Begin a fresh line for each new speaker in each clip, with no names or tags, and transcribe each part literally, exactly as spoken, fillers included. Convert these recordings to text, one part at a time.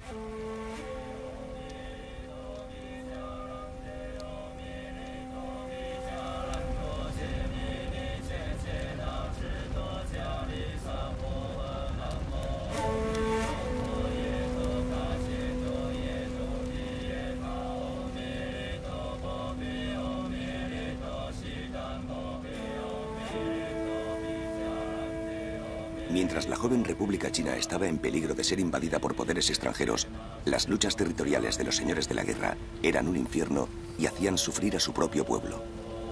Mientras la joven República China estaba en peligro de ser invadida por poderes extranjeros, las luchas territoriales de los señores de la guerra eran un infierno y hacían sufrir a su propio pueblo.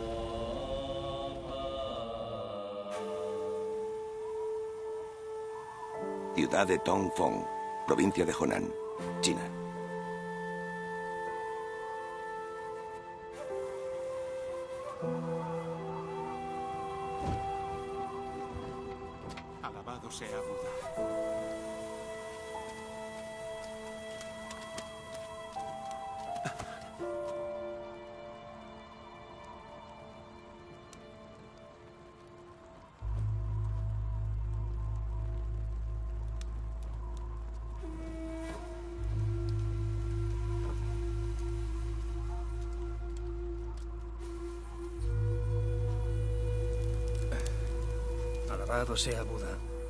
Ciudad de Tongfeng, provincia de Honan, China.
Alabado sea Buda.
Alabado sea Buda.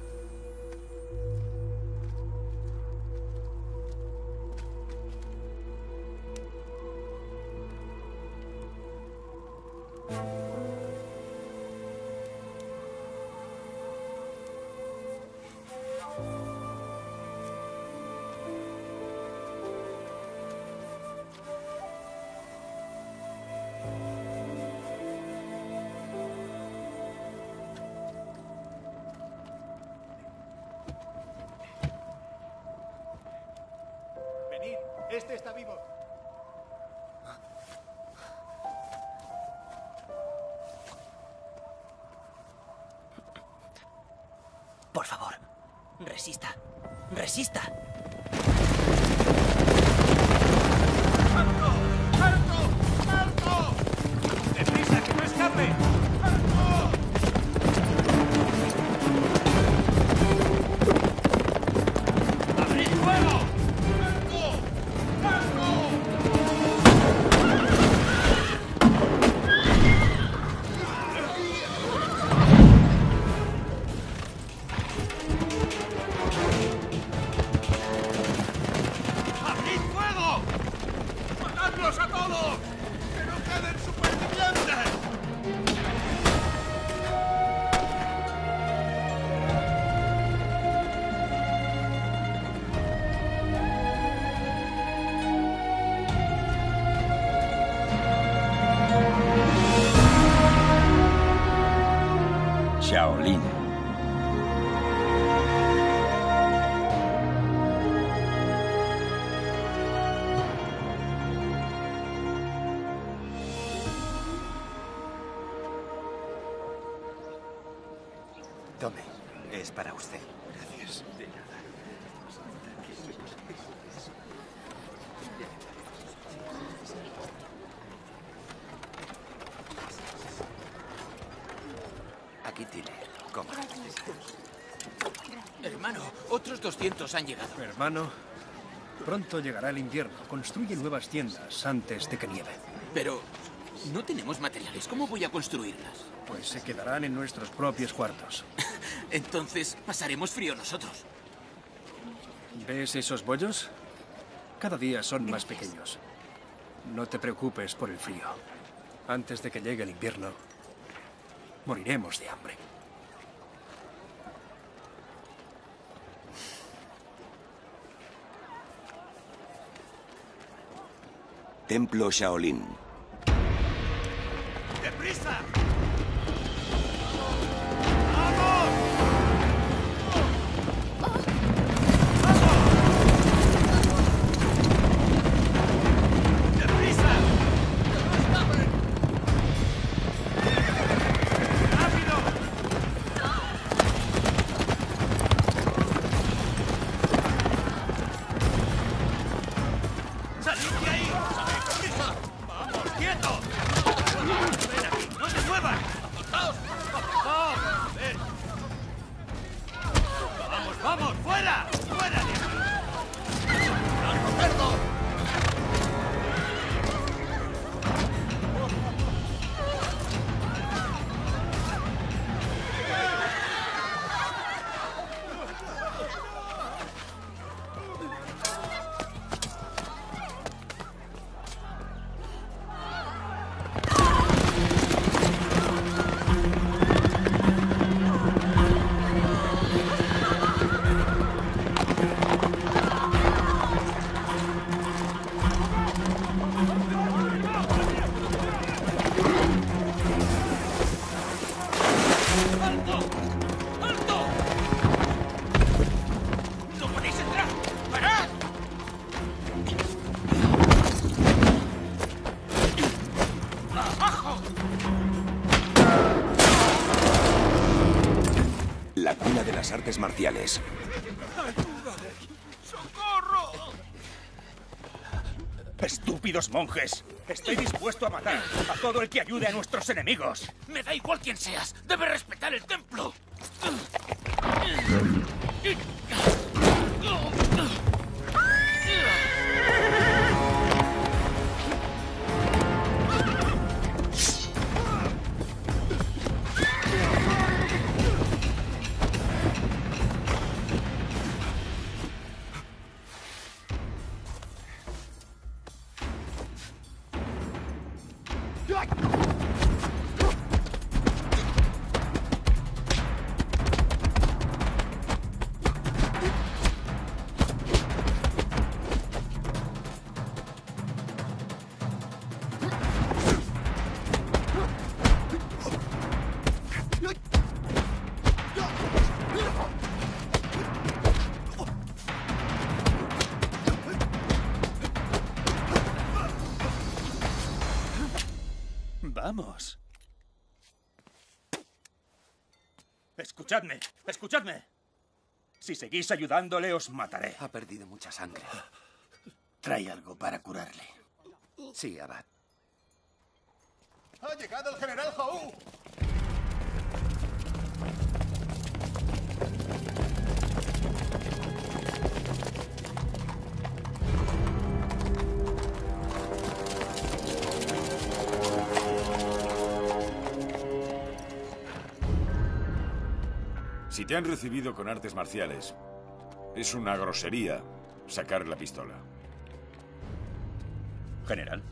Este está vivo.
Por favor, resista. Resista.
¡Alto! ¡Alto! ¡Alto! ¡Deprisa, que no escape! ¡Alto! ¡Abrid fuego! ¡A todos! ¡Que no queden supervivientes!
Shaolin.
Tome, es para usted. Gracias. De nada. Aquí tiene. Coma.
Hermano, otros doscientos han llegado.
Hermano, pronto llegará el invierno. Construye nuevas tiendas antes de que nieve.
Pero no tenemos materiales. ¿Cómo voy a construirlas?
Pues se quedarán en nuestros propios cuartos.
Entonces pasaremos frío nosotros.
¿Ves esos bollos? Cada día son más pequeños. No te preocupes por el frío. Antes de que llegue el invierno, moriremos de hambre.
Templo Shaolin.
¡Deprisa! ¡Vamos, fuera! ¡Fuera de aquí!
artes marciales.
¡Socorro!
¡Estúpidos monjes! Estoy dispuesto a matar a todo el que ayude a nuestros enemigos.
Me da igual quién seas. Debes respetar el templo.
Vamos. Escuchadme, escuchadme. Si seguís ayudándole, os mataré.
Ha perdido mucha sangre.
Trae algo para curarle.
Sí, abad.
¡Ha llegado el general Hou!
Si te han recibido con artes marciales, es una grosería sacar la pistola.
General.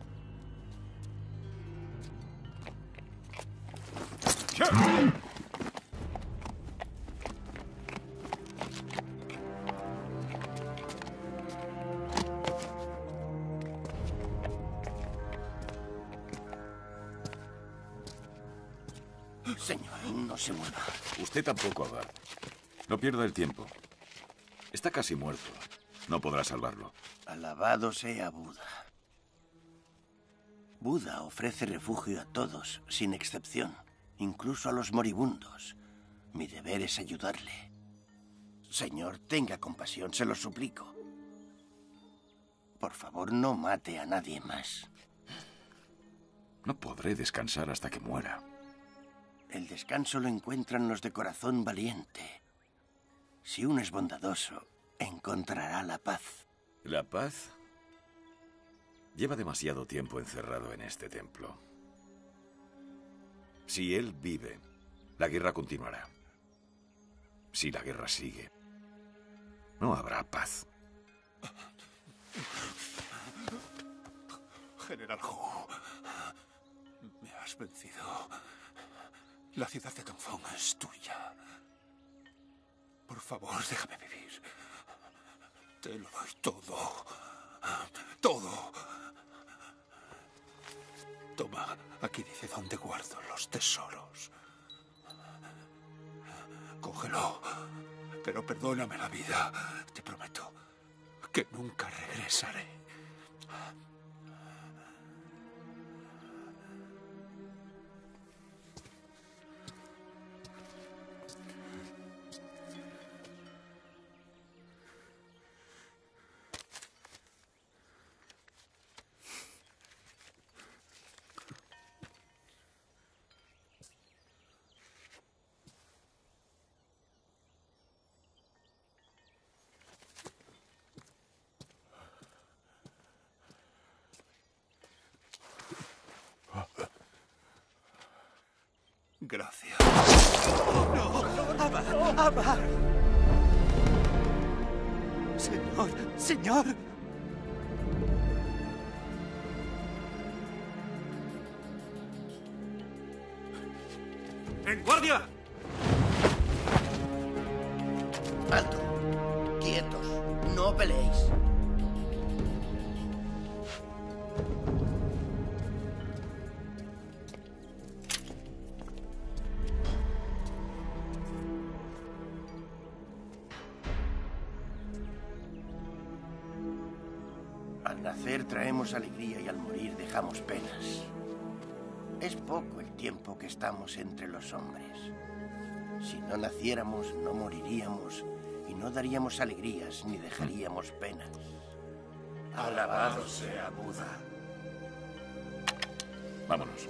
Señor, no se mueva.
Usted tampoco, abad. No pierda el tiempo. Está casi muerto. No podrá salvarlo.
Alabado sea Buda. Buda ofrece refugio a todos, sin excepción, incluso a los moribundos. Mi deber es ayudarle. Señor, tenga compasión, se lo suplico. Por favor, no mate a nadie más.
No podré descansar hasta que muera.
El descanso lo encuentran los de corazón valiente. Si uno es bondadoso, encontrará la paz.
¿La paz? Lleva demasiado tiempo encerrado en este templo. Si él vive, la guerra continuará. Si la guerra sigue, no habrá paz.
General Hou, me has vencido. La ciudad de Dongfeng es tuya. Por favor, déjame vivir. Te lo doy todo. Todo. Toma, aquí dice dónde guardo los tesoros. Cógelo, pero perdóname la vida. Te prometo que nunca regresaré. Gracias.
¡No! ¡Abad! ¡Abad! Señor, señor.
¡En guardia!
¡Alto! ¡Quietos! ¡No peleéis! Al nacer traemos alegría y al morir dejamos penas. Es poco el tiempo que estamos entre los hombres. Si no naciéramos, no moriríamos y no daríamos alegrías ni dejaríamos penas.
Alabado sea Buda.
Vámonos.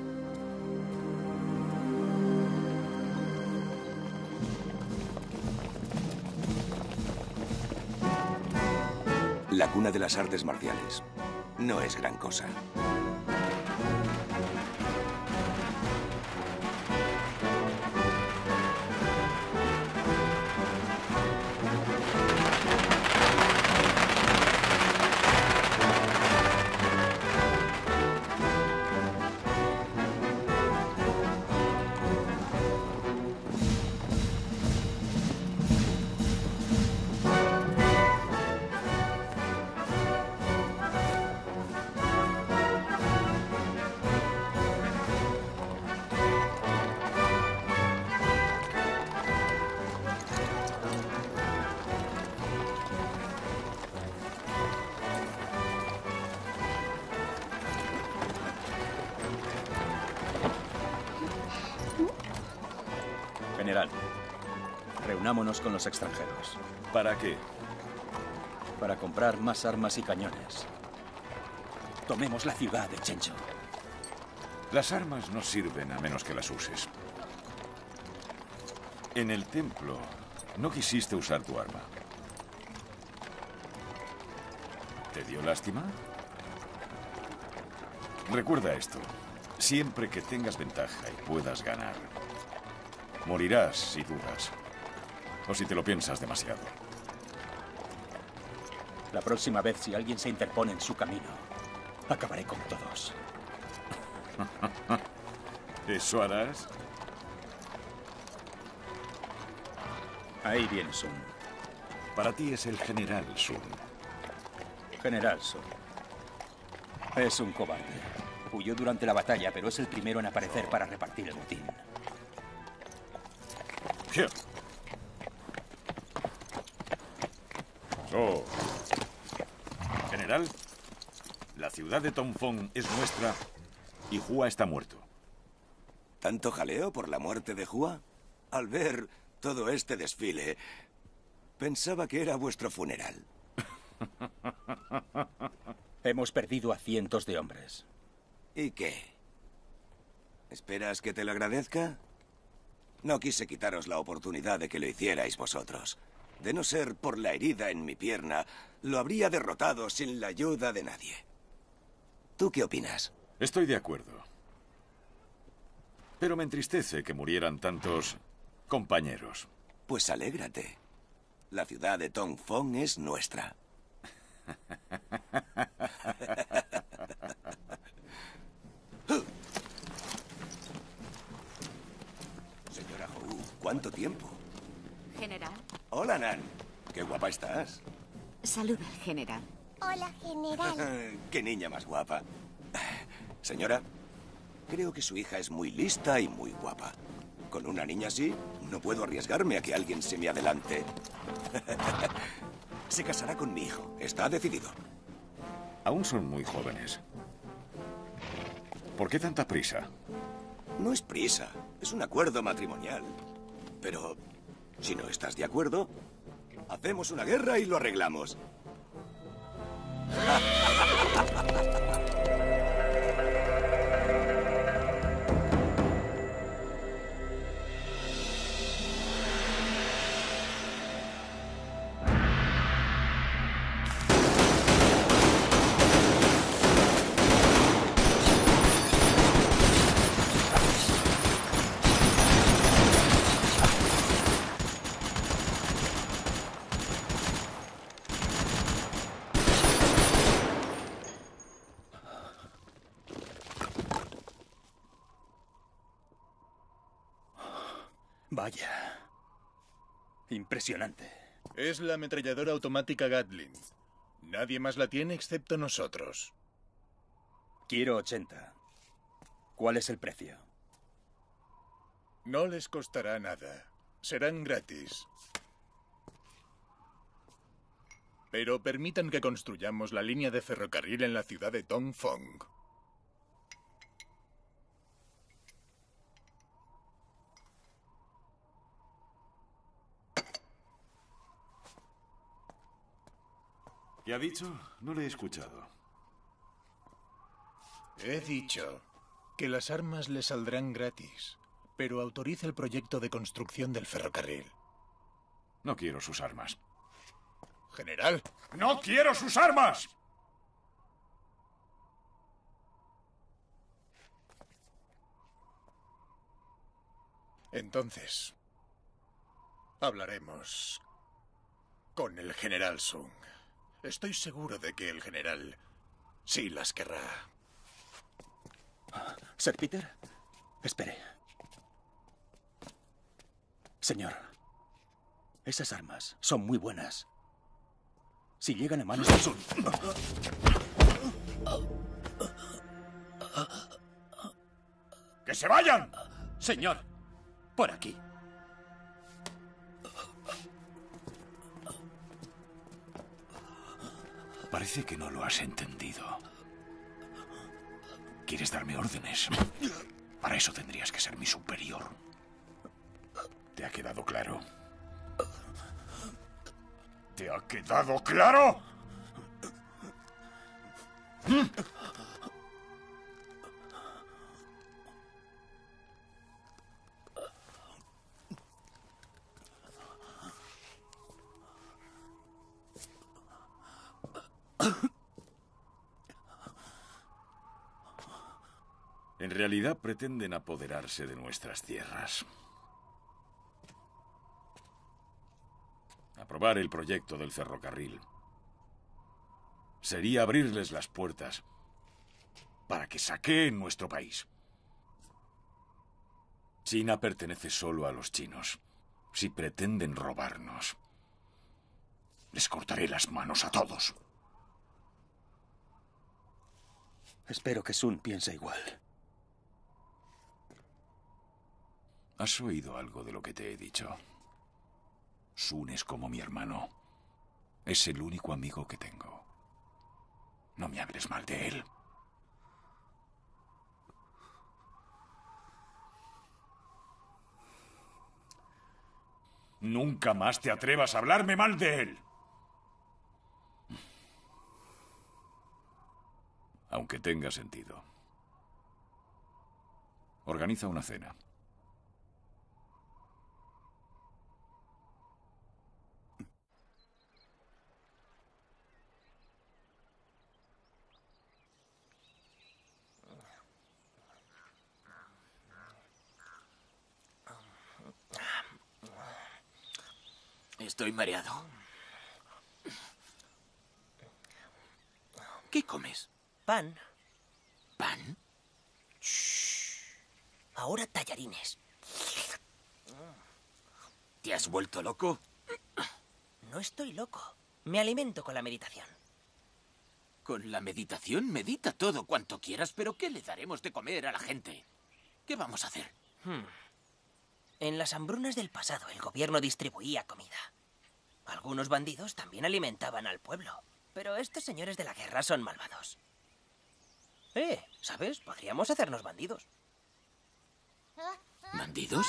La cuna de las artes marciales. No es gran cosa.
General, reunámonos con los extranjeros.
¿Para qué?
Para comprar más armas y cañones. Tomemos la ciudad de Chencho.
Las armas no sirven a menos que las uses. En el templo no quisiste usar tu arma. ¿Te dio lástima? Recuerda esto. Siempre que tengas ventaja y puedas ganar, morirás si dudas. O si te lo piensas demasiado.
La próxima vez, si alguien se interpone en su camino, acabaré con todos.
¿Eso harás?
Ahí viene Sun.
Para ti es el General Sun.
General Sun. Es un cobarde. Huyó durante la batalla, pero es el primero en aparecer para repartir el botín.
¿Qué? Oh. General, la ciudad de Tongfeng es nuestra y Hua está muerto.
¿Tanto jaleo por la muerte de Hua? Al ver todo este desfile, pensaba que era vuestro funeral.
Hemos perdido a cientos de hombres.
¿Y qué? ¿Esperas que te lo agradezca? No quise quitaros la oportunidad de que lo hicierais vosotros. De no ser por la herida en mi pierna, lo habría derrotado sin la ayuda de nadie. ¿Tú qué opinas?
Estoy de acuerdo. Pero me entristece que murieran tantos compañeros.
Pues alégrate. La ciudad de Tongfeng es nuestra. Señora Hou, ¿cuánto tiempo?
General.
Hola, Nan. Qué guapa estás.
Saluda al general.
Hola, general.
Qué niña más guapa. Señora, creo que su hija es muy lista y muy guapa. Con una niña así, no puedo arriesgarme a que alguien se me adelante. Se casará con mi hijo. Está decidido.
Aún son muy jóvenes. ¿Por qué tanta prisa?
No es prisa. Es un acuerdo matrimonial. Pero, si no estás de acuerdo, hacemos una guerra y lo arreglamos.
Vaya. Impresionante.
Es la ametralladora automática Gatling. Nadie más la tiene excepto nosotros.
Quiero ochenta. ¿Cuál es el precio?
No les costará nada. Serán gratis. Pero permitan que construyamos la línea de ferrocarril en la ciudad de Tongfeng.
¿Qué ha dicho? No le he escuchado.
He dicho que las armas le saldrán gratis, pero autoriza el proyecto de construcción del ferrocarril.
No quiero sus armas.
General.
¡No quiero sus armas!
Entonces, hablaremos con el general Sung. Estoy seguro de que el general sí las querrá.
Sir Peter, espere. Señor, esas armas son muy buenas. Si llegan a manos del Sun...
¡Que se vayan!
Señor, por aquí.
Parece que no lo has entendido. ¿Quieres darme órdenes? Para eso tendrías que ser mi superior. ¿Te ha quedado claro? ¿Te ha quedado claro? En realidad pretenden apoderarse de nuestras tierras. Aprobar el proyecto del ferrocarril sería abrirles las puertas para que saqueen nuestro país. China pertenece solo a los chinos. Si pretenden robarnos, les cortaré las manos a todos.
Espero que Sun piense igual.
¿Has oído algo de lo que te he dicho? Sun es como mi hermano. Es el único amigo que tengo. No me hables mal de él. Nunca más te atrevas a hablarme mal de él. Aunque tenga sentido. Organiza una cena.
Estoy mareado. ¿Qué comes?
Pan.
¿Pan?
Shh. Ahora tallarines.
¿Te has vuelto loco?
No estoy loco. Me alimento con la meditación.
¿Con la meditación? Medita todo cuanto quieras, pero ¿qué le daremos de comer a la gente? ¿Qué vamos a hacer?
Hmm. En las hambrunas del pasado, el gobierno distribuía comida. Algunos bandidos también alimentaban al pueblo. Pero estos señores de la guerra son malvados. Eh, ¿sabes? Podríamos hacernos bandidos.
¿Bandidos?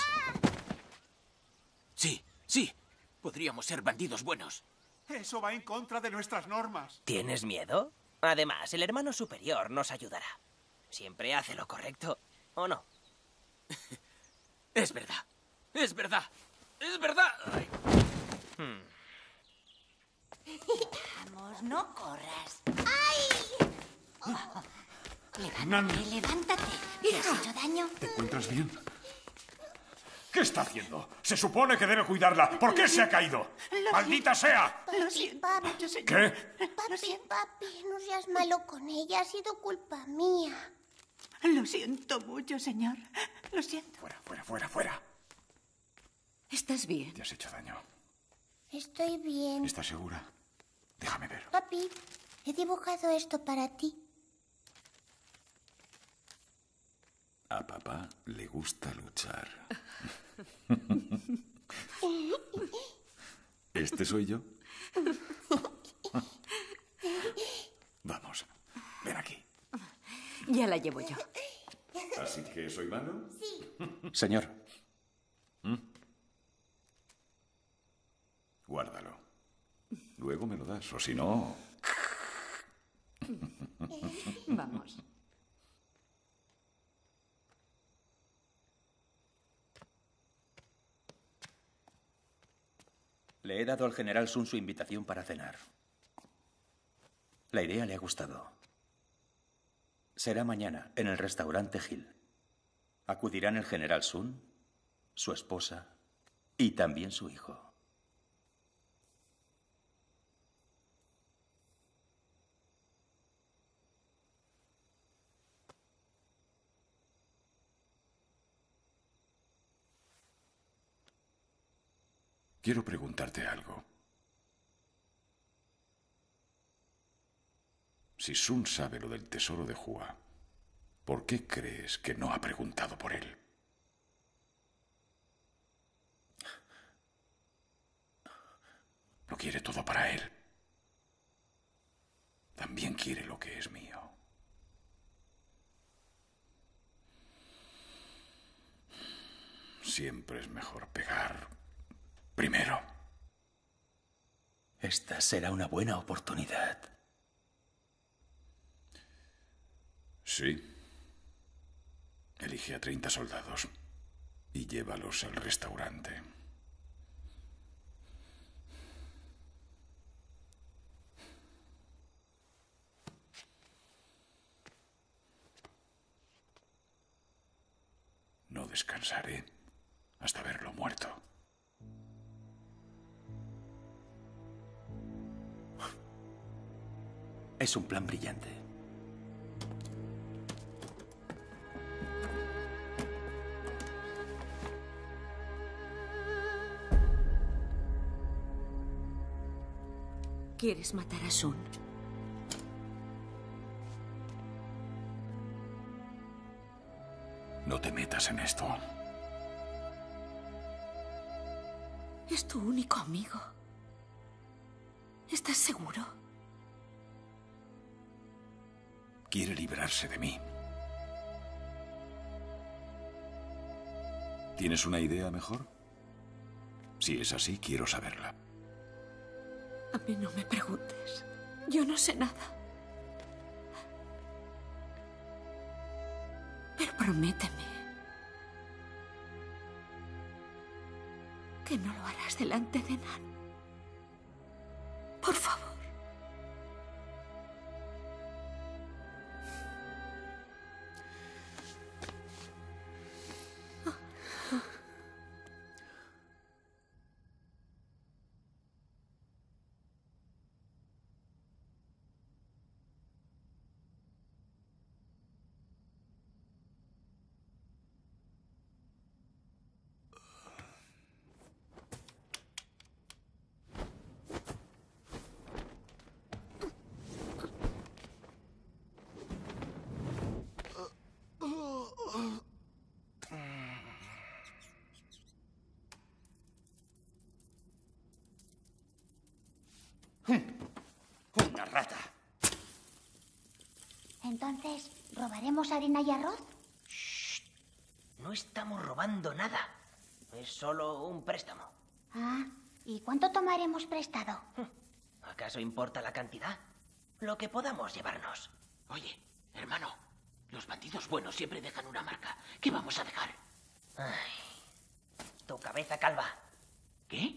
Sí, sí. Podríamos ser bandidos buenos.
Eso va en contra de nuestras normas.
¿Tienes miedo? Además, el hermano superior nos ayudará. Siempre hace lo correcto, ¿o no?
Es verdad. Es verdad. Es verdad. Ay.
Hmm.
Vamos, no corras. ¡Ay! Oh. Levántate, levántate. ¿Te has hecho daño?
¿Te encuentras bien? ¿Qué está haciendo? Se supone que debe cuidarla. ¿Por qué se ha caído?
Lo
¡Maldita
siento.
sea!
Lo siento mucho, señor.
¿Qué?
Papi, papi, no seas malo con ella. Ha sido culpa mía.
Lo siento mucho, señor. Lo siento.
Fuera, fuera, fuera, fuera.
¿Estás bien?
Te has hecho daño.
Estoy bien.
¿Estás segura? Déjame ver.
Papi, he dibujado esto para ti.
A papá le gusta luchar. ¿Este soy yo? Vamos, ven aquí.
Ya la llevo yo.
¿Así que soy malo?
Sí.
Señor.
¿Mm? Guárdalo. Luego me lo das, o si no...
he dado al general Sun su invitación para cenar. La idea le ha gustado. Será mañana en el restaurante Hill. Acudirán el general Sun, su esposa y también su hijo.
Quiero preguntarte algo. Si Sun sabe lo del tesoro de Hua, ¿por qué crees que no ha preguntado por él? Lo quiere todo para él. También quiere lo que es mío. Siempre es mejor pegar primero.
Esta será una buena oportunidad.
Sí. Elige a treinta soldados y llévalos al restaurante. No descansaré hasta verlo muerto.
Es un plan brillante.
¿Quieres matar a Sun?
No te metas en esto.
Es tu único amigo. ¿Estás seguro?
Quiere librarse de mí. ¿Tienes una idea mejor? Si es así, quiero saberla.
A mí no me preguntes. Yo no sé nada. Pero prométeme que no lo harás delante de Nan. Por favor.
Una rata.
Entonces, ¿robaremos harina y arroz?
Shh. No estamos robando nada. Es solo un préstamo.
Ah, ¿y cuánto tomaremos prestado?
¿Acaso importa la cantidad? Lo que podamos llevarnos.
Oye, hermano, los bandidos buenos siempre dejan una marca. ¿Qué vamos a dejar?
Ay, tu cabeza calva.
¿Qué?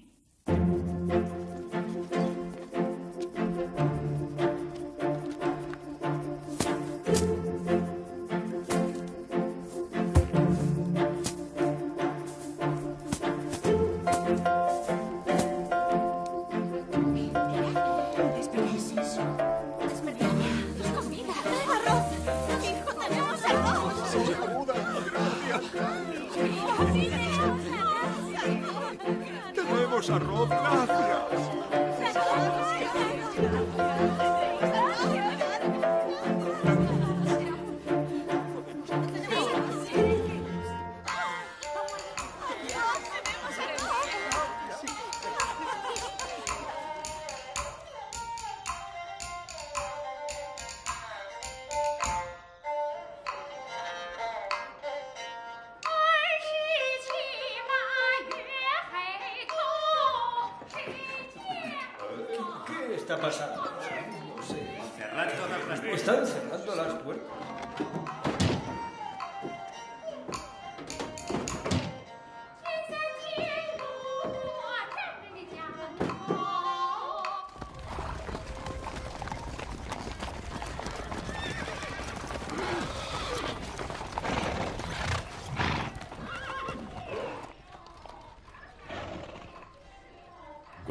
Tenemos arroz, gracias.
¿Qué está pasando? No sé.
Cerrad todas las puertas.
Están cerrando las puertas.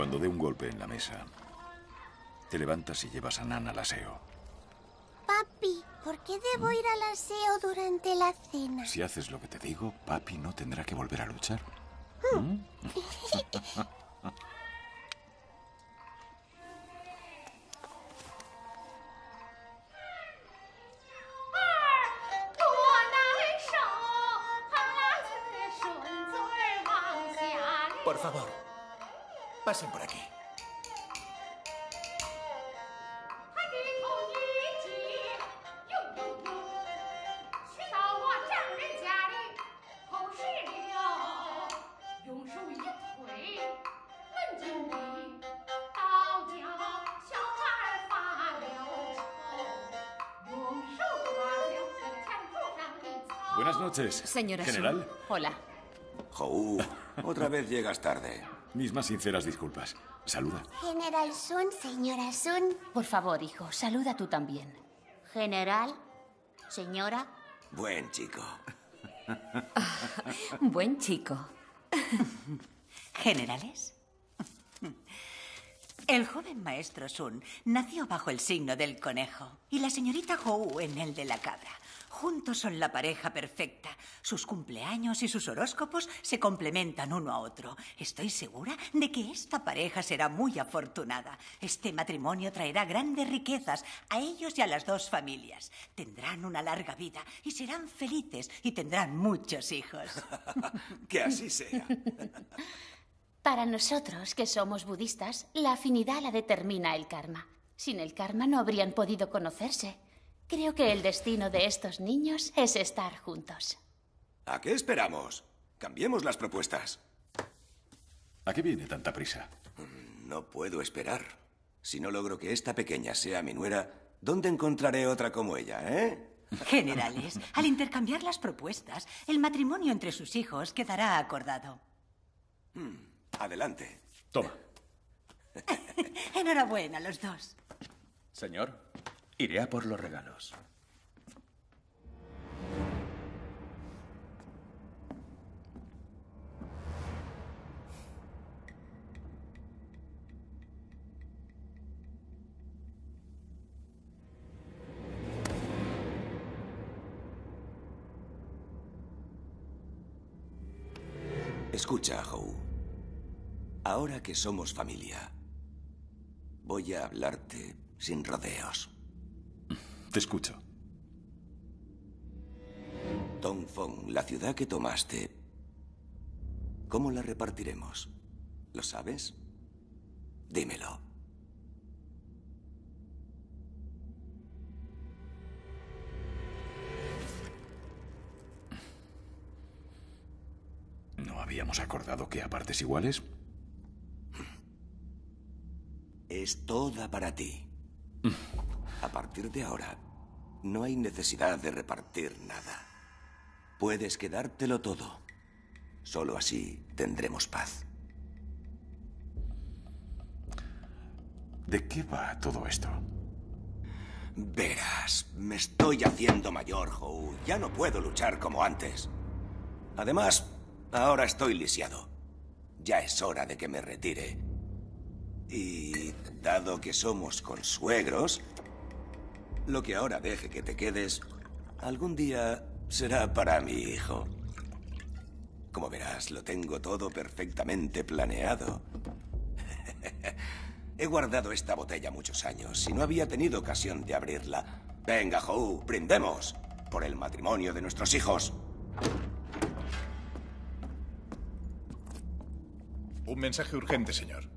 Cuando dé un golpe en la mesa, te levantas y llevas a Nan al aseo.
Papi, ¿por qué debo ir al aseo durante la cena?
Si haces lo que te digo, papi no tendrá que volver a luchar. ¿Mm?
Por favor, pasen por aquí.
Buenas noches,
Señora
general.
Sun. Hola.
Jou, otra vez llegas tarde.
Mis más sinceras disculpas. Saluda.
General Sun, señora Sun.
Por favor, hijo, saluda tú también.
General, señora.
Buen chico.
Buen chico.
¿Generales? El joven maestro Sun nació bajo el signo del conejo y la señorita Hou en el de la cabra. Juntos son la pareja perfecta. Sus cumpleaños y sus horóscopos se complementan uno a otro. Estoy segura de que esta pareja será muy afortunada. Este matrimonio traerá grandes riquezas a ellos y a las dos familias. Tendrán una larga vida y serán felices y tendrán muchos hijos.
Que así sea.
Para nosotros, que somos budistas, la afinidad la determina el karma. Sin el karma no habrían podido conocerse. Creo que el destino de estos niños es estar juntos.
¿A qué esperamos? Cambiemos las propuestas.
¿A qué viene tanta prisa?
No puedo esperar. Si no logro que esta pequeña sea mi nuera, ¿dónde encontraré otra como ella, eh?
Generales, al intercambiar las propuestas, el matrimonio entre sus hijos quedará acordado.
Hmm, adelante.
Toma.
Enhorabuena, los dos.
Señor, iré a por los regalos.
Escucha, Hou. Ahora que somos familia, voy a hablarte sin rodeos.
Te escucho.
Dongfeng, la ciudad que tomaste, ¿cómo la repartiremos? ¿Lo sabes? Dímelo.
¿No habíamos acordado que a partes iguales?
Es toda para ti. A partir de ahora, no hay necesidad de repartir nada. Puedes quedártelo todo. Solo así tendremos paz.
¿De qué va todo esto?
Verás, me estoy haciendo mayor, Hou. Ya no puedo luchar como antes. Además, ahora estoy lisiado. Ya es hora de que me retire. Y dado que somos consuegros, lo que ahora deje que te quedes, algún día será para mi hijo. Como verás, lo tengo todo perfectamente planeado. He guardado esta botella muchos años y no había tenido ocasión de abrirla. Venga, Hou, brindemos por el matrimonio de nuestros hijos.
Un mensaje urgente, señor.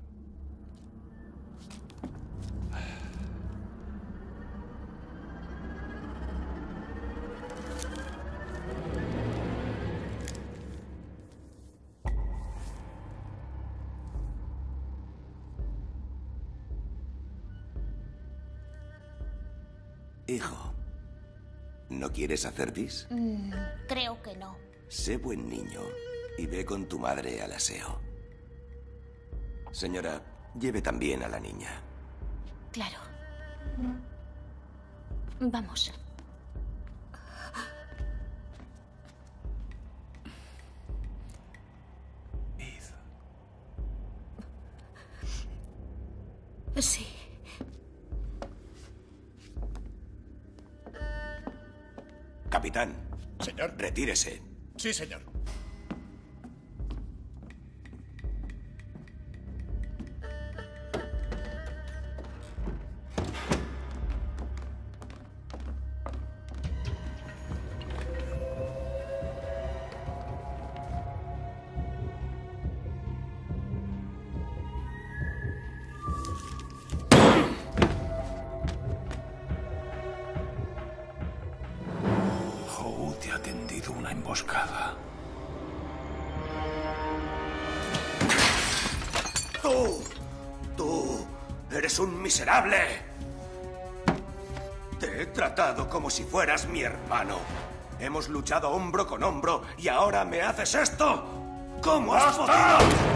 Hijo, ¿no quieres hacer pis?
Mm, creo que no.
Sé buen niño y ve con tu madre al aseo. Señora, lleve también a la niña.
Claro. Vamos.
Id.
Sí.
Capitán.
Señor.
Retírese.
Sí, señor.
Howe te ha tendido una emboscada.
¡Tú! ¡Tú! ¡Eres un miserable! Te he tratado como si fueras mi hermano. Hemos luchado hombro con hombro y ahora me haces esto. ¿Cómo has podido?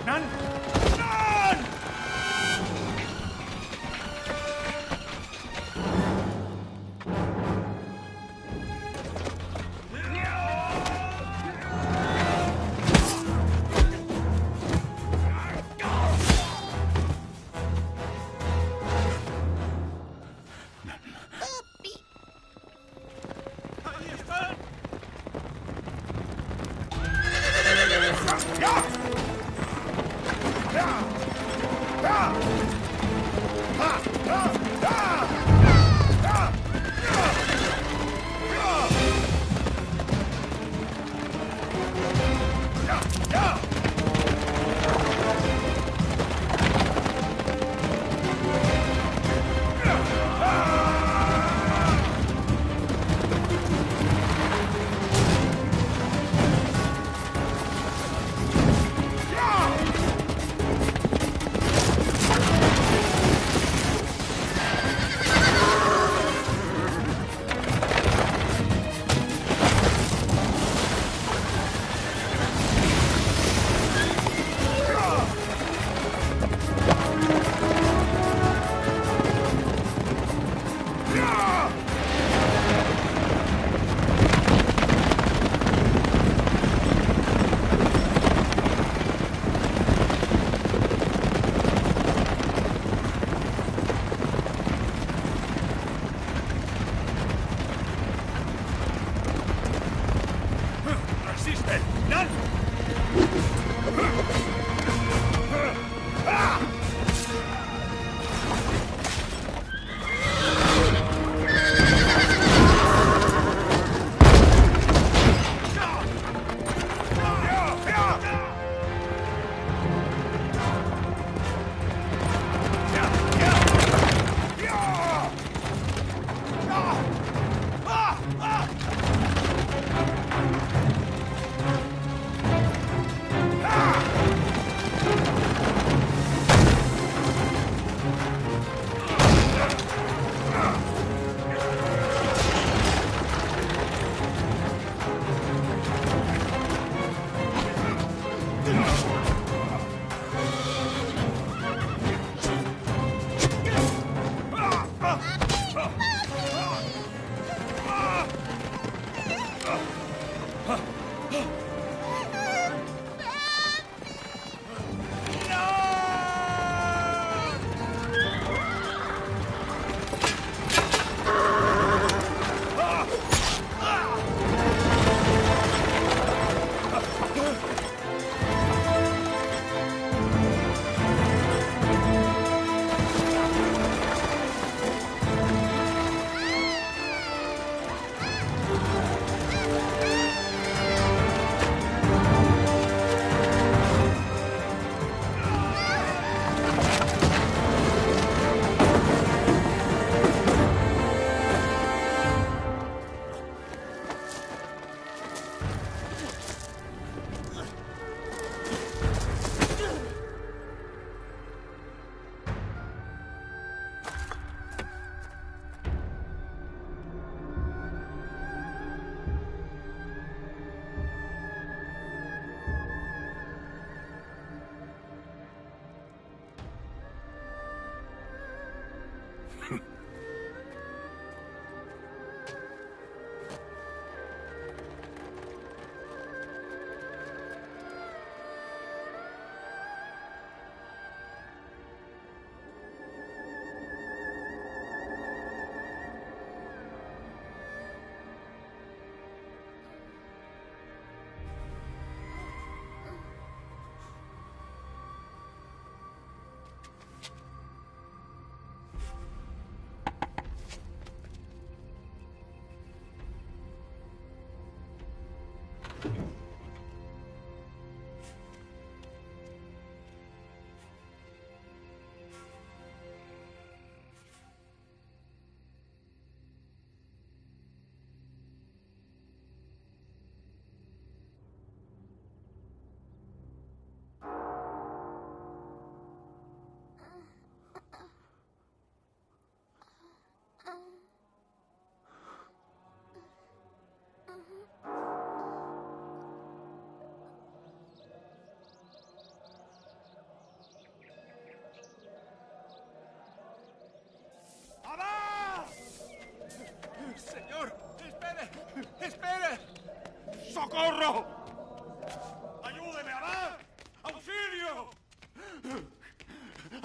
¡Nan!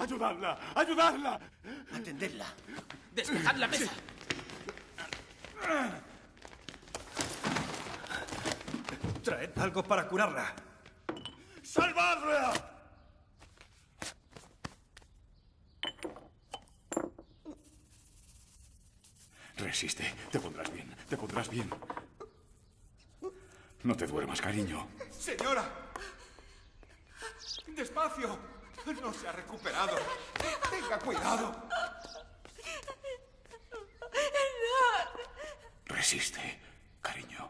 ¡Ayudadla! ¡Ayudadla!
Atendedla.
¡Despejad la mesa!
Traed algo para curarla.
¡Salvadla!
Resiste. Te pondrás bien. Te pondrás bien. No te duermas, cariño.
¡Señora! ¡Despacio! No se ha recuperado. Tenga cuidado.
Resiste, cariño.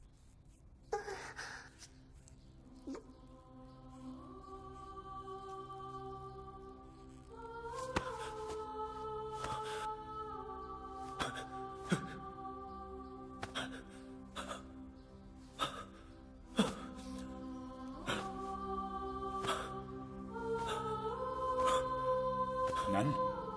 Nan.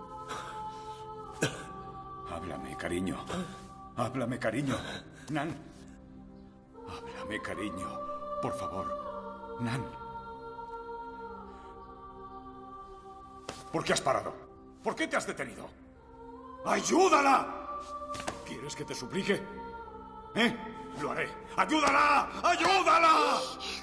Háblame, cariño. Háblame, cariño. Nan. Háblame, cariño. Por favor. Nan. ¿Por qué has parado? ¿Por qué te has detenido? ¡Ayúdala! ¿Quieres que te suplique? ¿Eh? Lo haré. ¡Ayúdala! ¡Ayúdala!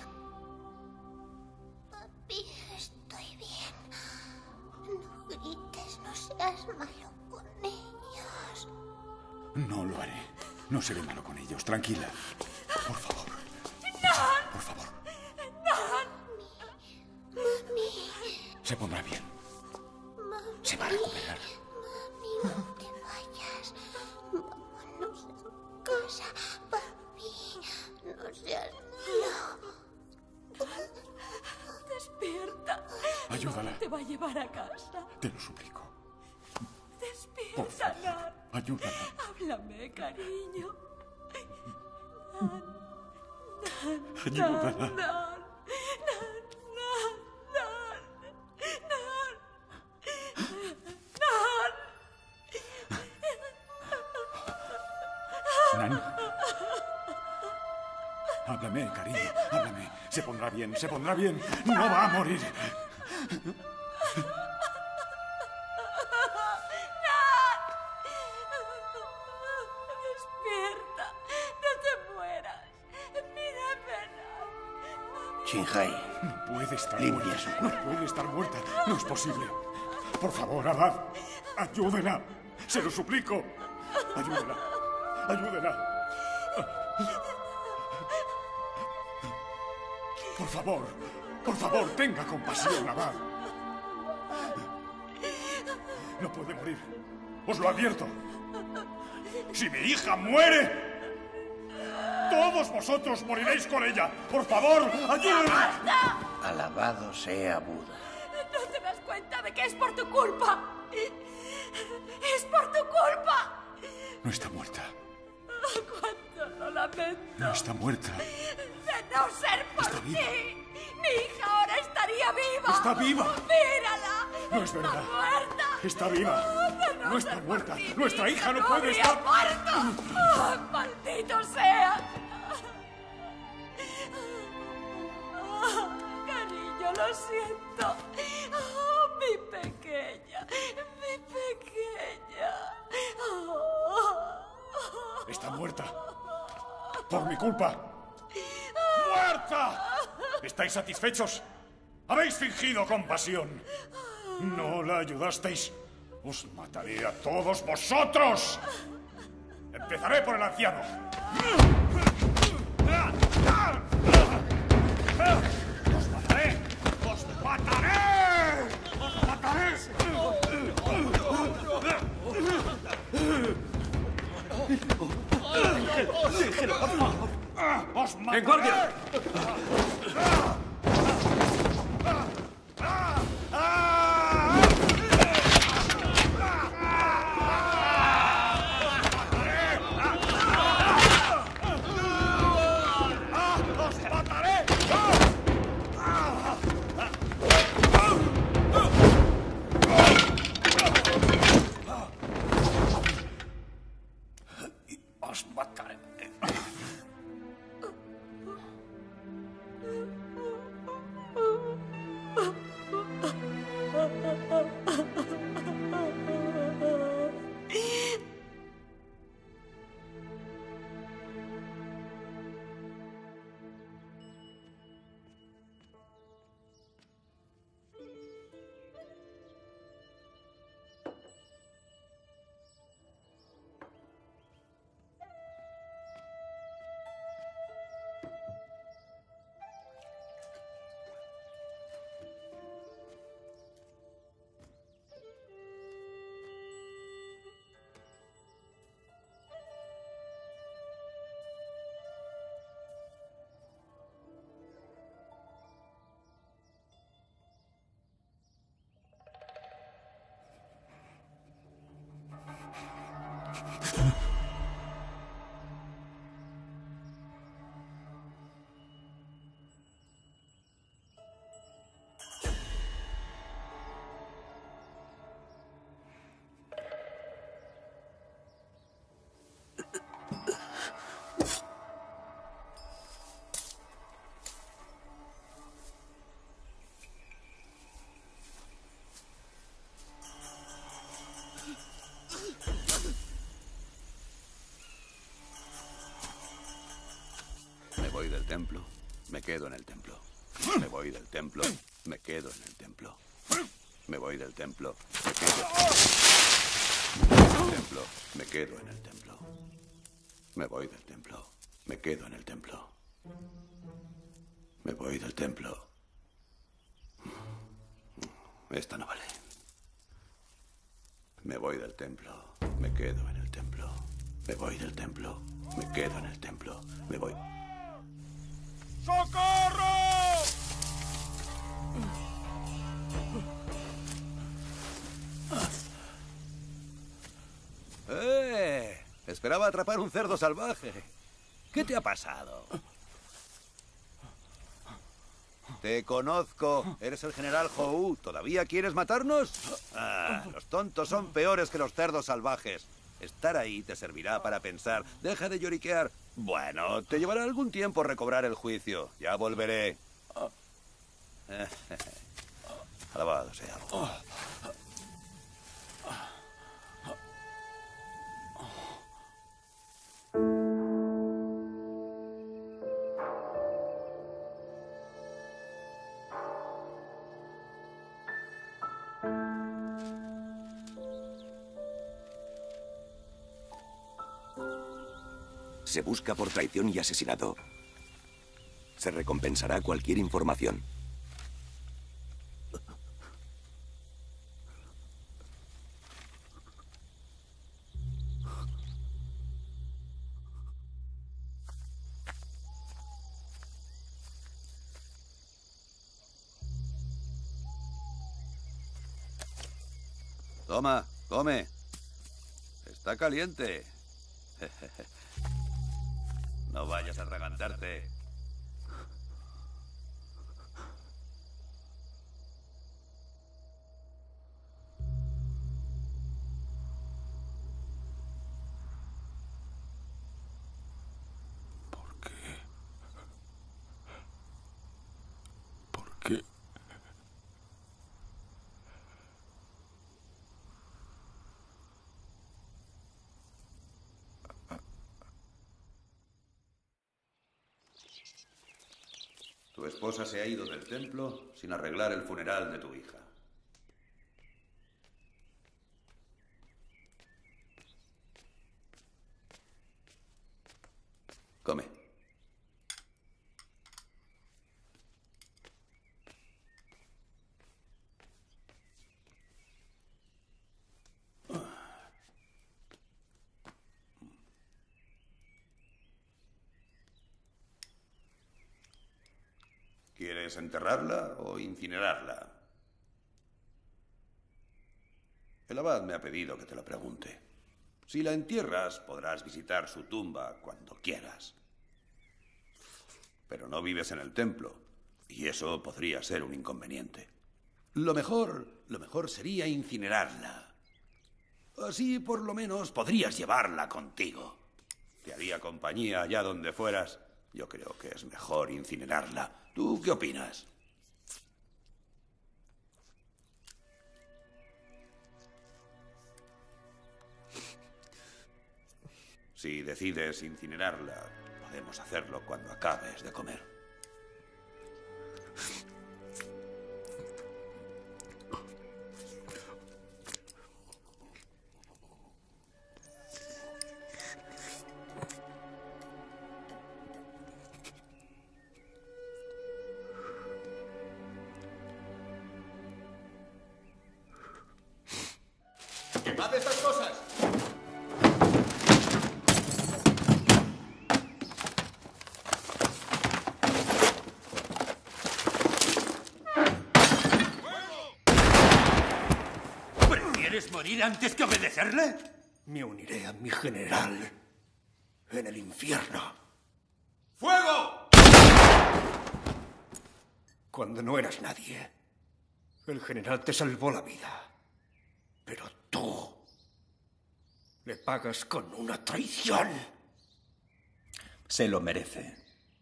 Papi, estoy bien. No grites, no seas malo con ellos.
No lo haré. No seré malo con ellos. Tranquila. Por favor.
¡Nan!
Por favor.
¡Nan! Mami.
Se pondrá bien.
Mami.
Se va a recuperar.
Mami, no te vayas. Vámonos a casa. Papi, no seas malo.
Despierta.
Ayúdala.
Te va a llevar a casa.
Te lo suplico.
Despierta,
Por favor.
Nan.
Ayúdala.
Háblame, cariño. Nan, Nan,
Ayúdala.
Nan, Nan, Nan, Nan, Nan, Nan.
Nan. Háblame, cariño. Háblame. Se pondrá bien. Se pondrá bien. No va a morir.
Despierta. No te mueras. Mírame, Nan.
Shinhai.
No puede estar
Limpia
muerta.
su
No
cuerpo.
puede estar muerta. No es posible. Por favor, Abad. Ayúdela. Se lo suplico. Ayúdela. Ayúdela. Por favor. Por favor, tenga compasión, Abad. No puede morir. Os lo advierto. Si mi hija muere, todos vosotros moriréis con ella. Por favor, ayúdenme.
Alabado sea Buda.
¿No te das cuenta de que es por tu culpa? ¡Es por tu culpa!
No está muerta.
¡Cuánto lo lamento!
No está muerta.
De no ser por
Está viva.
ti, mi hija ahora estaría viva.
Está viva.
¡Mírala!
No es verdad.
¡Está muerta!
Está viva.
De
No está
ser por
muerta.
ti,
Nuestra
mi
hija no
no
puede
habría
estar...
muerto. ¡Oh, ¡maldito sea! Oh, cariño, lo siento. Oh, mi pequeña, mi pequeña. Oh.
Está muerta. Por mi culpa. ¡Muerta! ¿Estáis satisfechos? Habéis fingido compasión. No la ayudasteis. Os mataré a todos vosotros. Empezaré por el anciano. ¡Os mataré! ¡Os mataré! ¡Os mataré!
Déjelo, por favor.
¡Os mataré!
¡En guardia!
Os mataré.
templo, me quedo en el templo. Me voy del templo, me quedo en el templo. Me voy del templo, me quedo en el templo. Me quedo en el templo. Me voy del templo, me quedo en el templo. Me voy del templo. Esta no vale. Me voy del templo, me quedo en el templo. Me voy del templo, me quedo en el templo. Me voy.
¡Socorro!
¡Eh! Esperaba atrapar un cerdo salvaje. ¿Qué te ha pasado? Te conozco. Eres el general Hou. ¿Todavía quieres matarnos? Ah, los tontos son peores que los cerdos salvajes. Estar ahí te servirá para pensar. Deja de lloriquear. Bueno, te llevará algún tiempo recobrar el juicio. Ya volveré. Alabado sea.
Se busca por traición y asesinato. Se recompensará cualquier información.
Toma, come. Está caliente. No vayas a atragantarte.
¿Por qué? ¿Por qué?
Tu esposa se ha ido del templo sin arreglar el funeral de tu hija. Come. ¿Quieres enterrarla o incinerarla? El abad me ha pedido que te lo pregunte. Si la entierras, podrás visitar su tumba cuando quieras. Pero no vives en el templo, y eso podría ser un inconveniente. Lo mejor, lo mejor sería incinerarla. Así, por lo menos, podrías llevarla contigo. Te haría compañía allá donde fueras. Yo creo que es mejor incinerarla. ¿Tú qué opinas? Si decides incinerarla, podemos hacerlo cuando acabes de comer.
¡Quemad estas cosas!
¿Prefieres morir antes que obedecerle?
Me uniré a mi general en el infierno.
¡Fuego!
Cuando no eras nadie, el general te salvó la vida. Pero tú le pagas con una traición.
Se lo merece.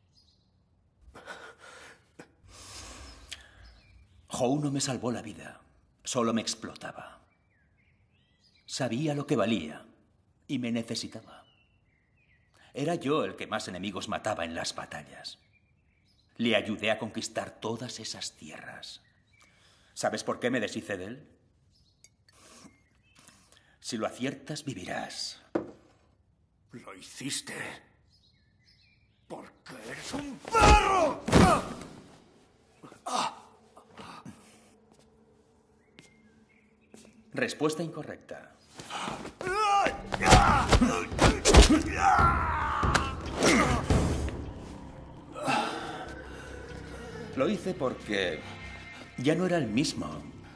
Hou no me salvó la vida, solo me explotaba. Sabía lo que valía y me necesitaba. Era yo el que más enemigos mataba en las batallas. Le ayudé a conquistar todas esas tierras. ¿Sabes por qué me deshice de él? Si lo aciertas, vivirás.
Lo hiciste porque eres un perro.
Respuesta incorrecta. Lo hice porque ya no era el mismo.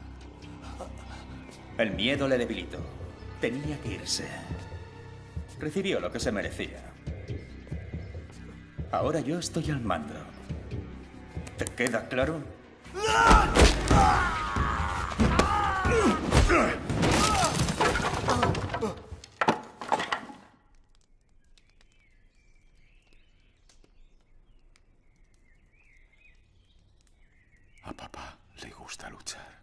El miedo le debilitó. Tenía que irse. Recibió lo que se merecía. Ahora yo estoy al mando. ¿Te queda claro?
A papá le gusta luchar.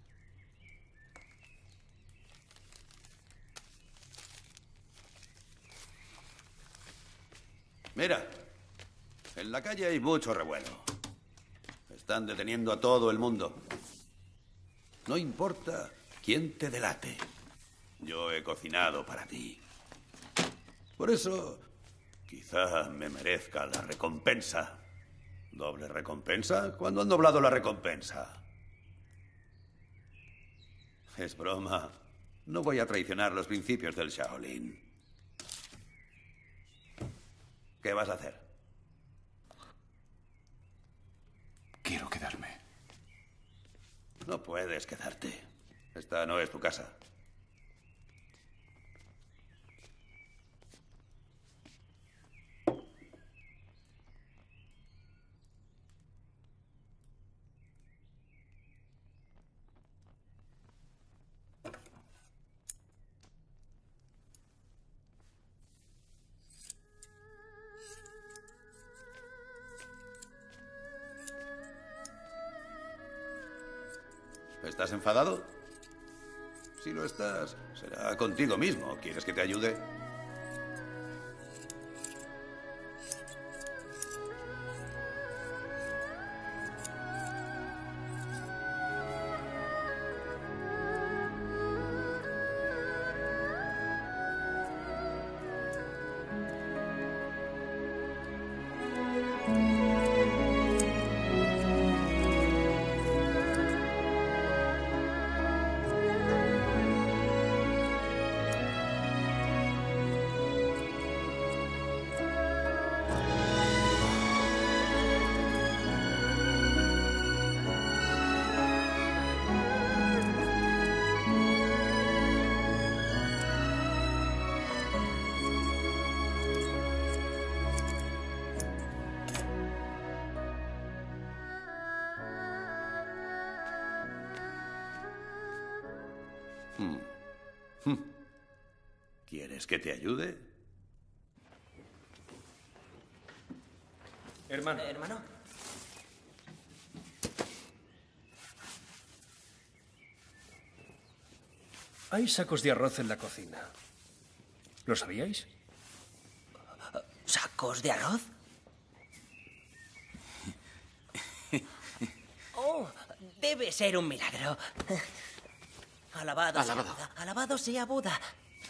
Mira, en la calle hay mucho revuelo. Están deteniendo a todo el mundo. No importa quién te delate. Yo he cocinado para ti. Por eso, quizá me merezca la recompensa. ¿Doble recompensa? ¿Cuándo han doblado la recompensa? Es broma. No voy a traicionar los principios del Shaolin. ¿Qué vas a hacer?
Quiero quedarme.
No puedes quedarte. Esta no es tu casa. ¿Estás enfadado? Si lo estás, será contigo mismo. ¿Quieres que te ayude? ¿Quieres que te ayude?
Hermano.
Hermano.
Hay sacos de arroz en la cocina. ¿Lo sabíais?
¿Sacos de arroz? Oh, debe ser un milagro. Alabado,
Alabado.
sea Buda. Alabado sea Buda.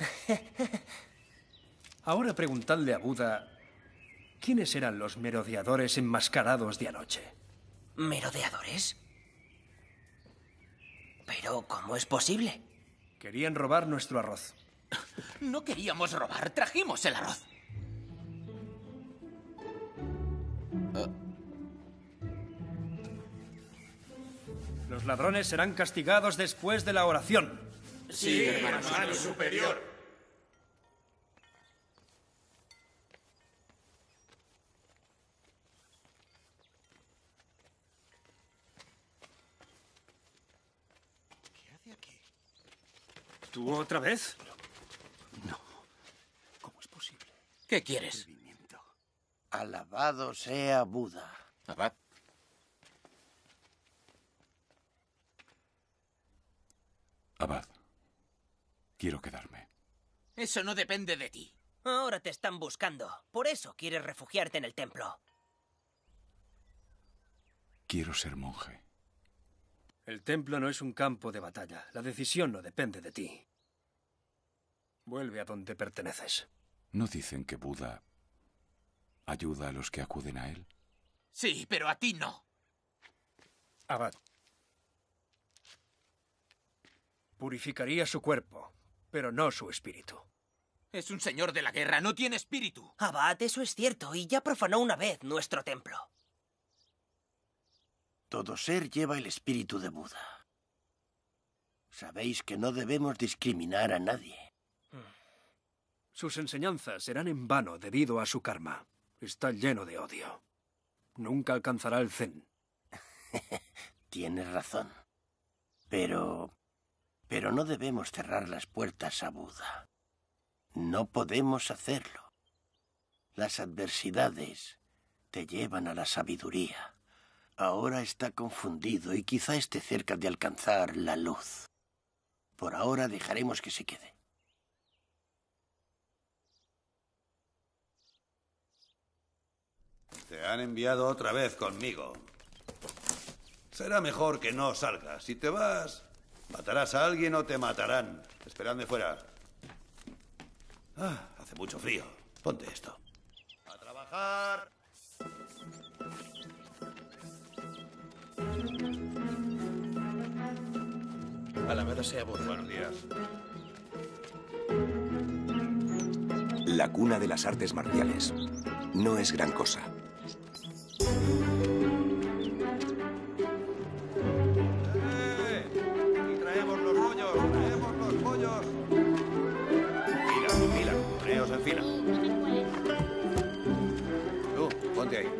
Ahora preguntadle a Buda quiénes eran los merodeadores enmascarados de anoche.
¿Merodeadores? ¿Pero cómo es posible?
Querían robar nuestro arroz.
No queríamos robar, trajimos el arroz.
Los ladrones serán castigados después de la oración.
Sí, hermano, hermano superior.
¿Qué hace aquí? ¿Tú otra vez?
No. ¿Cómo es posible?
¿Qué quieres?
Alabado sea Buda.
Abad.
Abad, quiero quedarme.
Eso no depende de ti.
Ahora te están buscando. Por eso quieres refugiarte en el templo.
Quiero ser monje.
El templo no es un campo de batalla. La decisión no depende de ti. Vuelve a donde perteneces.
¿No dicen que Buda ayuda a los que acuden a él?
Sí, pero a ti no.
Abad. Purificaría su cuerpo, pero no su espíritu.
Es un señor de la guerra, no tiene espíritu.
Abad, eso es cierto, y ya profanó una vez nuestro templo.
Todo ser lleva el espíritu de Buda. Sabéis que no debemos discriminar a nadie.
Sus enseñanzas serán en vano debido a su karma. Está lleno de odio. Nunca alcanzará el zen.
Tienes razón. Pero... Pero no debemos cerrar las puertas a Buda. No podemos hacerlo. Las adversidades te llevan a la sabiduría. Ahora está confundido y quizá esté cerca de alcanzar la luz. Por ahora dejaremos que se quede.
Te han enviado otra vez conmigo. Será mejor que no salgas. Si te vas, matarás a alguien o te matarán. Esperadme fuera. Ah, hace mucho frío. Ponte esto. ¡A trabajar!
Alabado sea Buda.
Buenos días.
La cuna de las artes marciales. No es gran cosa.
¡Eh! Aquí traemos los bollos, traemos los bollos. Fila, en fila, poneos en fila. Tú, ponte ahí.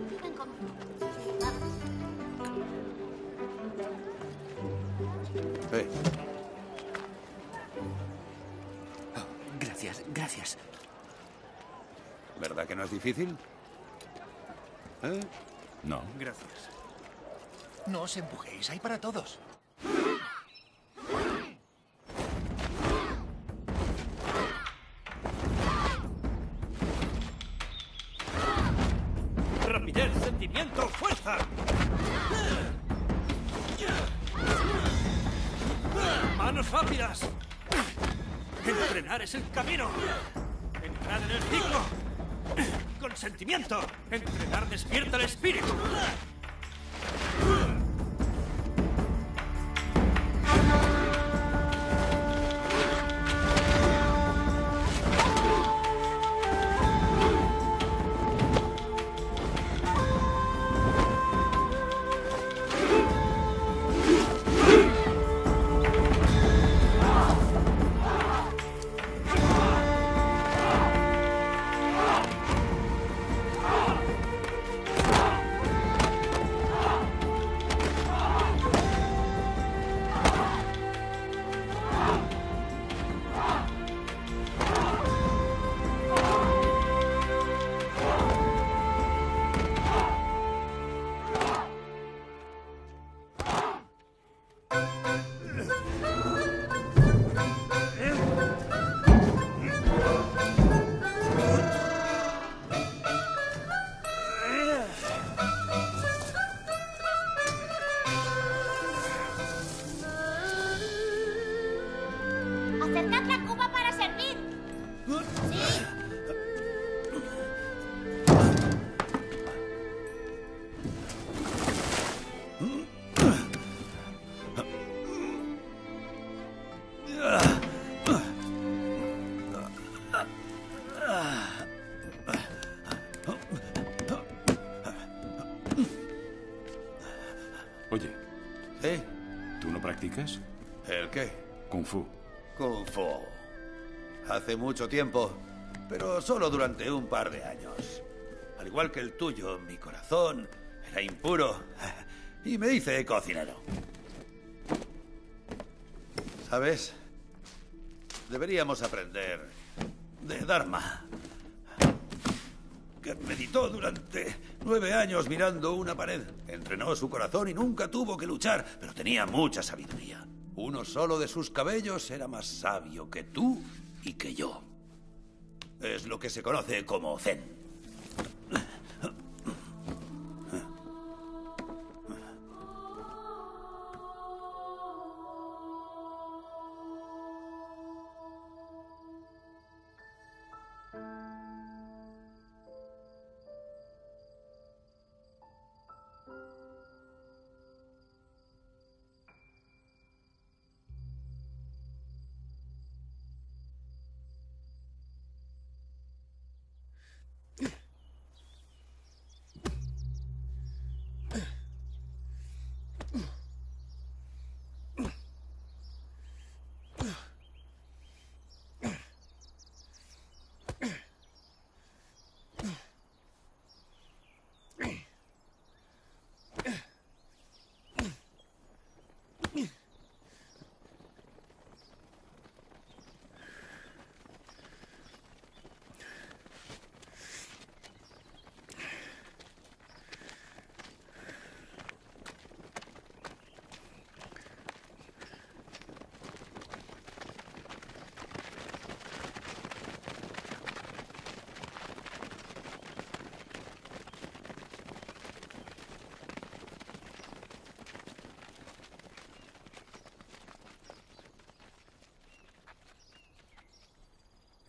Eh.
Oh, gracias, gracias.
¿Verdad que no es difícil? ¿Eh?
No.
Gracias.
No os empujéis, hay para todos.
¡Rapidez, sentimiento, fuerza! ¡Manos rápidas! Entrenar es el camino. Entrar en el ciclo. Con sentimiento. Entrenar despierta el espíritu.
Acercad la cuba para servir. Sí.
Oye.
¿Eh?
¿Tú no practicas?
¿El qué?
Kung Fu.
Kung Fu. Hace mucho tiempo, pero solo durante un par de años. Al igual que el tuyo, mi corazón era impuro y me hice cocinero. ¿Sabes? Deberíamos aprender de Dharma, que meditó durante nueve años mirando una pared. Entrenó su corazón y nunca tuvo que luchar, pero tenía mucha sabiduría. Uno solo de sus cabellos era más sabio que tú y que yo. Es lo que se conoce como Zen.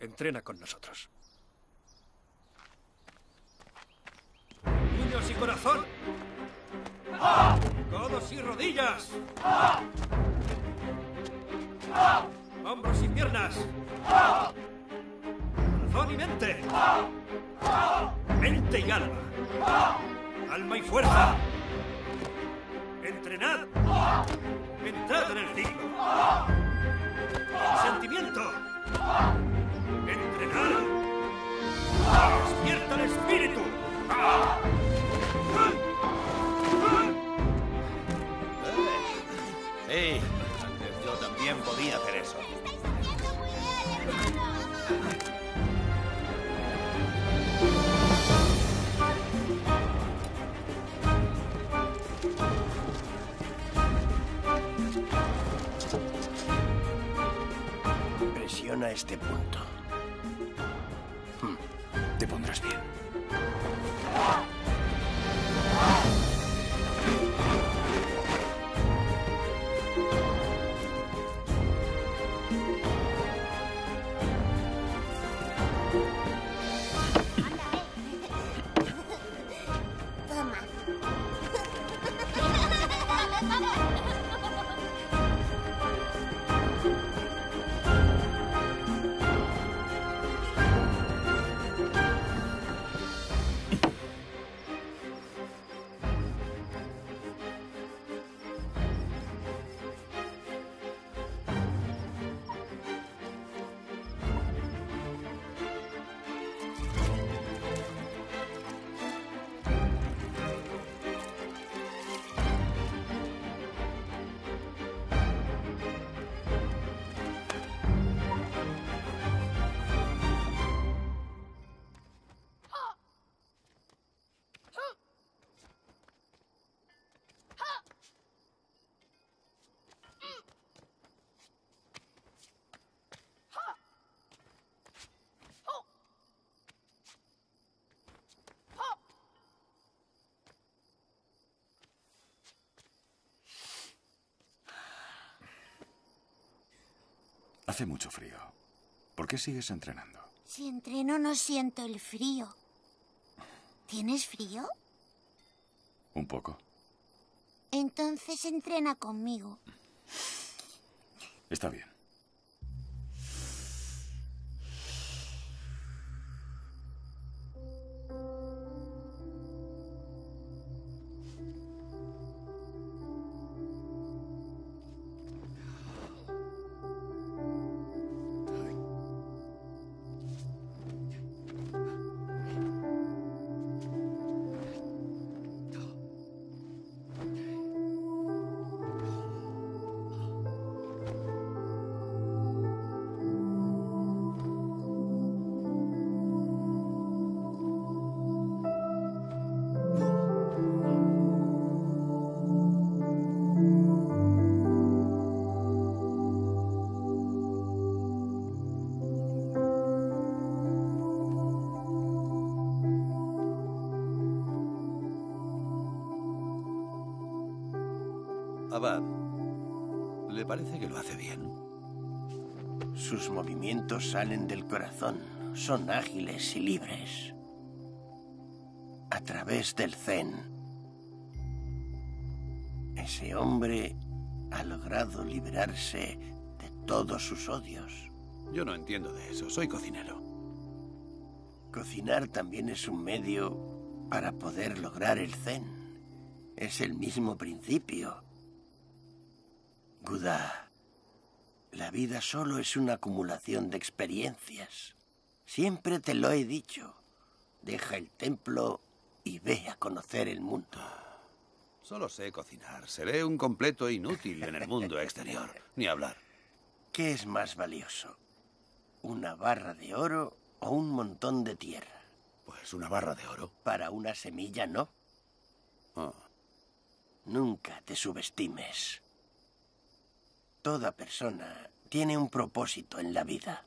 entrena con nosotros. ¡Puños y corazón! ¡Codos y rodillas! ¡Hombros y piernas! ¡Corazón y mente! ¡Mente y alma! ¡Alma y fuerza! ¡Entrenad! ¡Entrad en el ciclo! ¡Sentimiento! ¡Entrenad! ¡Despierta el espíritu!
Sí, antes yo también podía hacer eso. Presiona este punto.
Te pondrás bien. Hace mucho frío. ¿Por qué sigues entrenando?
Si entreno no siento el frío. ¿Tienes frío?
Un poco.
Entonces entrena conmigo.
Está bien.
Abad, ¿le parece que lo hace bien?
Sus movimientos salen del corazón. Son ágiles y libres. A través del Zen. Ese hombre ha logrado liberarse de todos sus odios.
Yo no entiendo de eso. Soy cocinero.
Cocinar también es un medio para poder lograr el Zen. Es el mismo principio. Buda, la vida solo es una acumulación de experiencias. Siempre te lo he dicho. Deja el templo y ve a conocer el mundo.
Solo sé cocinar. Seré un completo inútil en el mundo exterior. Ni hablar.
¿Qué es más valioso? ¿Una barra de oro o un montón de tierra?
Pues una barra de oro.
Para una semilla, no.
Oh.
Nunca te subestimes. Toda persona tiene un propósito en la vida.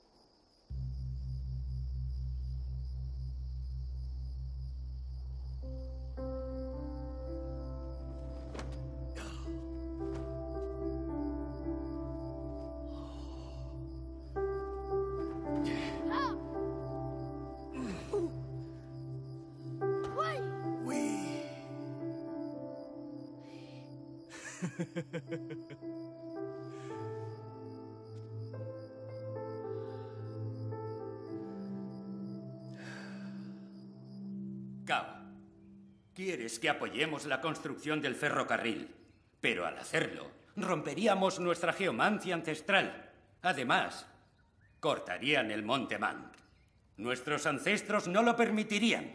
Cao, quieres que apoyemos la construcción del ferrocarril, pero al hacerlo romperíamos nuestra geomancia ancestral. Además, cortarían el monte Mang. Nuestros ancestros no lo permitirían.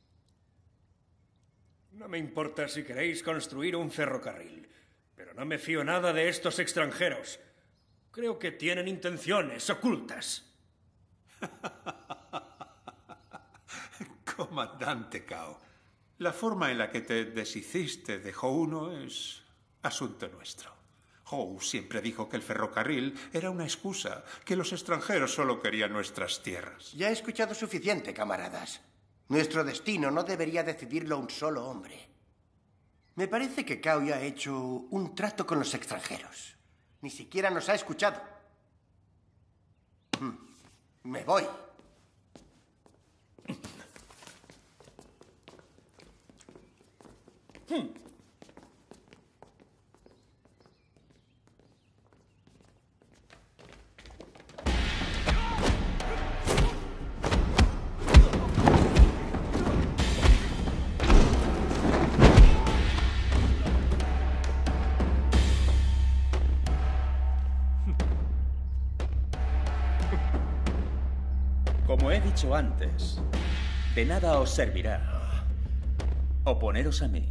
No me importa si queréis construir un ferrocarril, pero no me fío nada de estos extranjeros. Creo que tienen intenciones ocultas.
Comandante Cao, la forma en la que te deshiciste de Hou no es asunto nuestro. Hou siempre dijo que el ferrocarril era una excusa, que los extranjeros solo querían nuestras tierras.
Ya he escuchado suficiente, camaradas. Nuestro destino no debería decidirlo un solo hombre. Me parece que Cao ya ha hecho un trato con los extranjeros. Ni siquiera nos ha escuchado. Me voy.
Como he dicho antes, de nada os servirá oponeros a mí.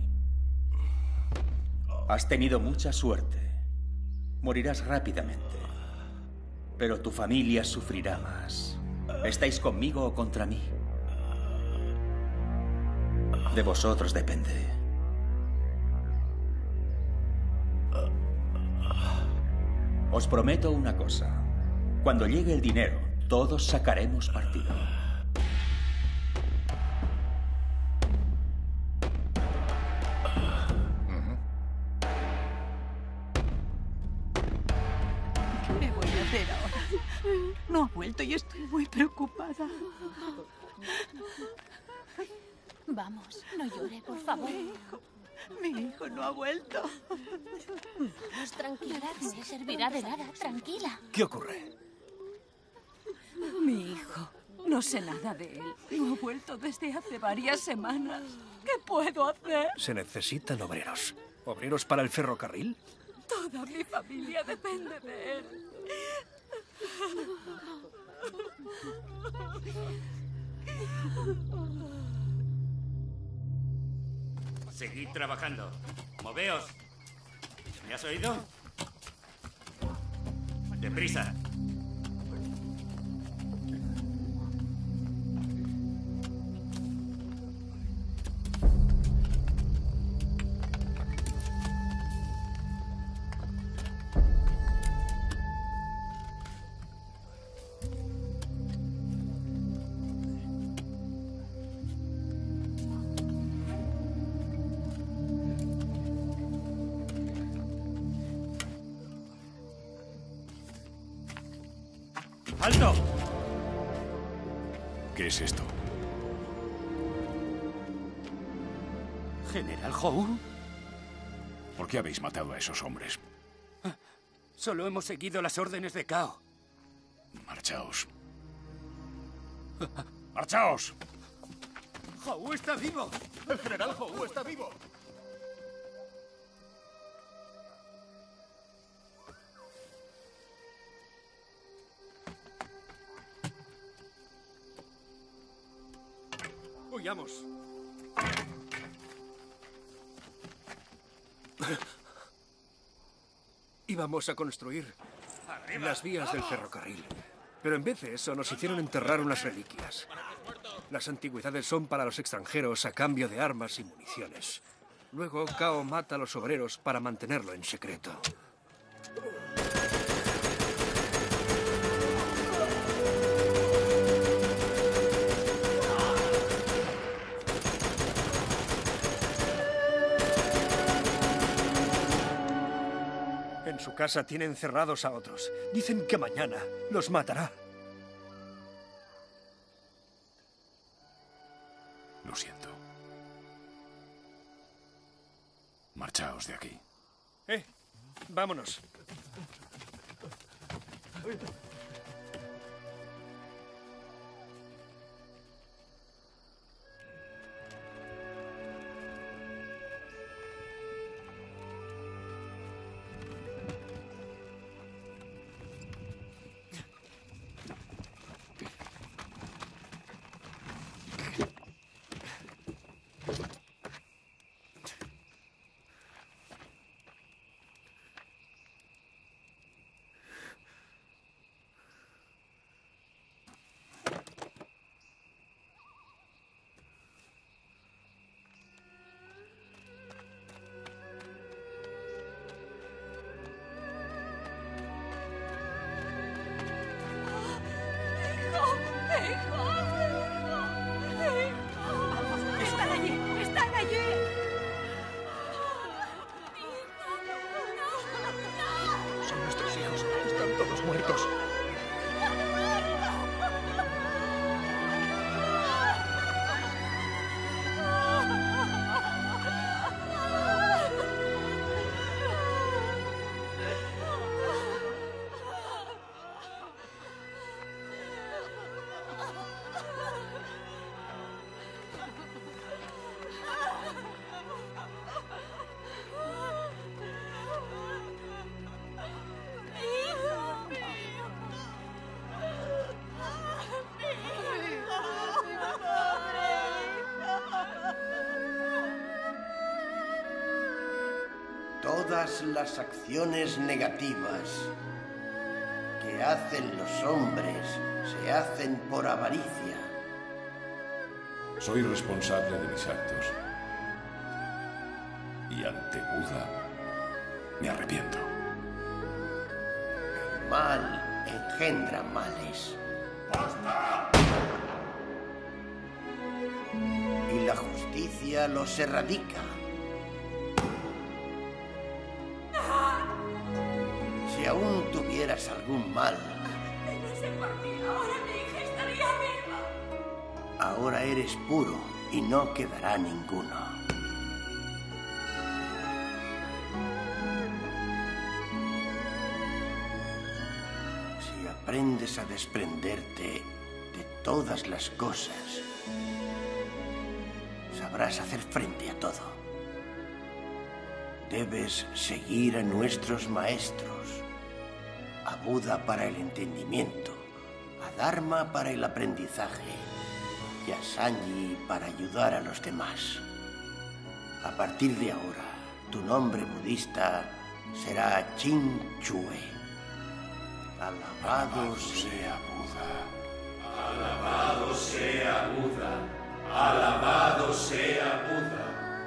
Has tenido mucha suerte. Morirás rápidamente. Pero tu familia sufrirá más. ¿Estáis conmigo o contra mí? De vosotros depende. Os prometo una cosa. Cuando llegue el dinero, todos sacaremos partido.
¿Qué voy a hacer ahora? No ha vuelto y estoy muy preocupada.
Vamos, no llore, por favor.
Mi hijo, mi hijo no ha vuelto.
Vamos, tranquila, no le servirá de nada, tranquila.
¿Qué ocurre?
Mi hijo, no sé nada de él. No ha vuelto desde hace varias semanas. ¿Qué puedo hacer?
Se necesitan obreros. ¿Obreros para el ferrocarril?
Toda mi familia depende de él.
Seguid trabajando. Moveos. ¿Me has oído? ¡Deprisa! ¡Alto!
¿Qué es esto?
¿General Hou?
¿Por qué habéis matado a esos hombres?
Solo hemos seguido las órdenes de Cao.
Marchaos. ¡Marchaos!
¡Hou está vivo!
¡El general Hou está vivo!
Huyamos. Íbamos a construir las vías del ferrocarril. Pero en vez de eso nos hicieron enterrar unas reliquias. Las antigüedades son para los extranjeros a cambio de armas y municiones. Luego Cao mata a los obreros para mantenerlo en secreto. En su casa tiene encerrados a otros. Dicen que mañana los matará.
Lo siento. Marchaos de aquí.
Eh, Vámonos.
¡Están allí! ¡Están allí!
Son nuestros hijos. Están todos muertos.
Todas las acciones negativas que hacen los hombres se hacen por avaricia.
Soy responsable de mis actos. Y ante Buda me arrepiento.
El mal engendra males. Y la justicia los erradica. Si aún tuvieras algún mal,
Ahora mi hija estaría viva.
ahora eres puro y no quedará ninguno. Si aprendes a desprenderte de todas las cosas, sabrás hacer frente a todo. Debes seguir a nuestros maestros. A Buda para el entendimiento, a Dharma para el aprendizaje y a Sanji para ayudar a los demás. A partir de ahora, tu nombre budista será Chin Chue. Alabado sea Buda.
Alabado sea Buda. Alabado sea Buda.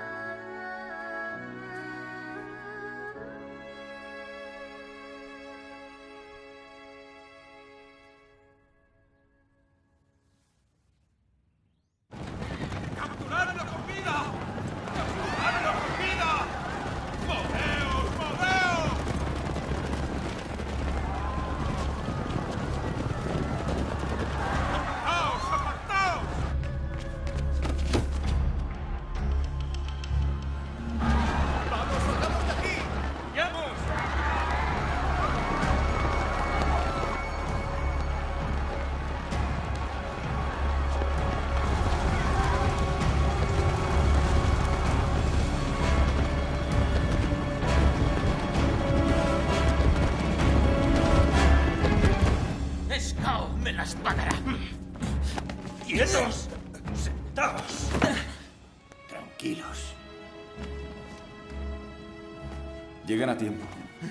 Scout me las pagará.
¡Quietos! ¡Sentaos!
Tranquilos.
Llegan a tiempo.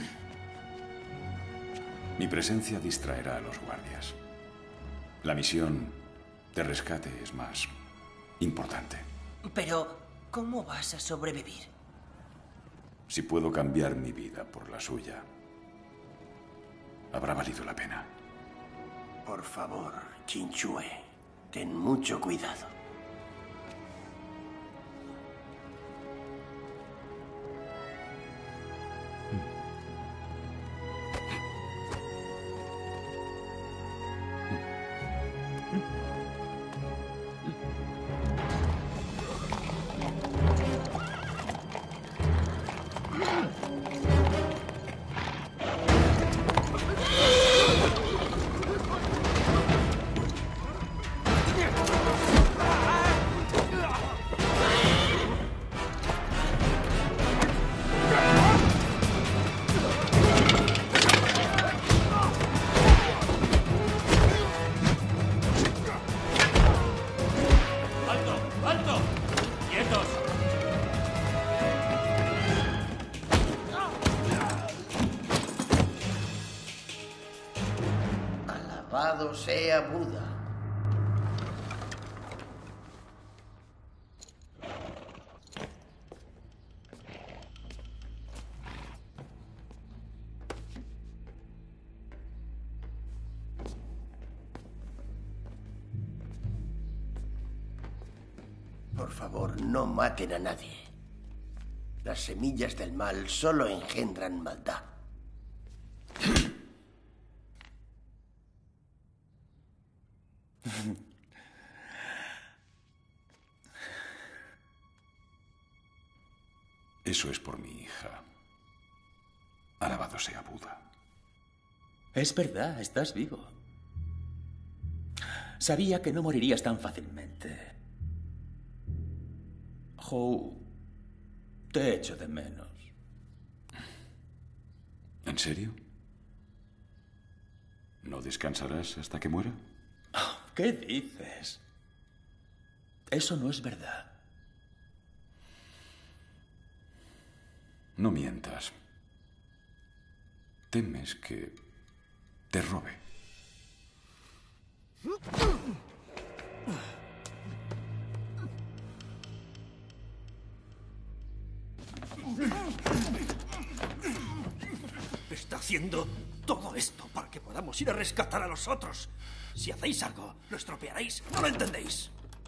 Mi presencia distraerá a los guardias. La misión de rescate es más importante.
Pero, ¿cómo vas a sobrevivir?
Si puedo cambiar mi vida por la suya, habrá valido la pena.
Por favor, Chin Chue, ten mucho cuidado. Alabado sea Buda. Por favor, no maten a nadie. Las semillas del mal solo engendran maldad.
Eso es por mi hija. Alabado sea Buda.
Es verdad, estás vivo. Sabía que no morirías tan fácilmente. Hou, te echo de menos.
¿En serio? ¿No descansarás hasta que muera?
¿Qué dices? Eso no es verdad.
No mientas. Temes que te robe.
Está haciendo todo esto para que podamos ir a rescatar a los otros. Si hacéis algo, lo estropearéis. ¿No lo entendéis?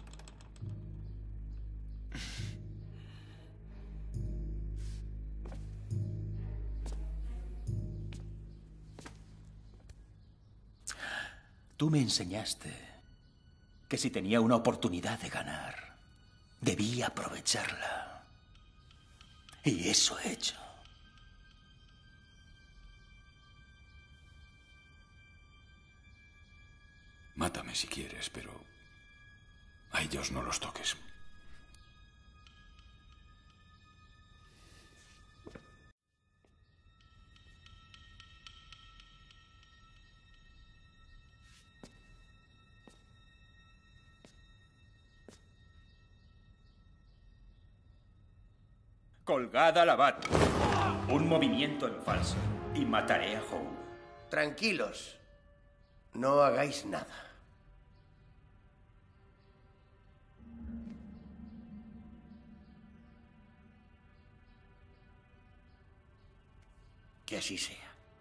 Tú me enseñaste que si tenía una oportunidad de ganar, debía aprovecharla. Y eso he hecho.
Mátame si quieres, pero a ellos no los toques.
Colgad al abad. Un movimiento en falso y mataré a Hou.
Tranquilos. No hagáis nada. Que así sea.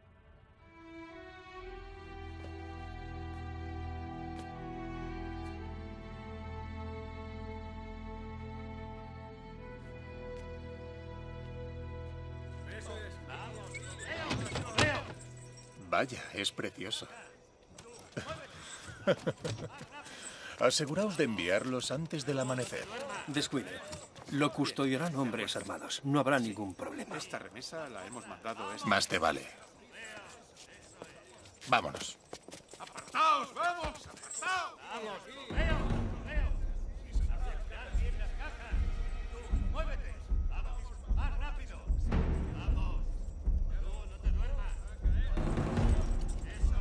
Vaya, es precioso. Aseguraos de enviarlos antes del amanecer.
Descuide. Lo custodiarán hombres armados. No habrá ningún problema.
Esta remesa la hemos mandado esta...
Más te vale. Vámonos.
¡Apartaos, vamos! ¡Apartaos! ¡Vamos! ¡Muévete! ¡Vamos! ¡Más rápido! ¡Vamos! ¡Tú no te duermas! ¡Eso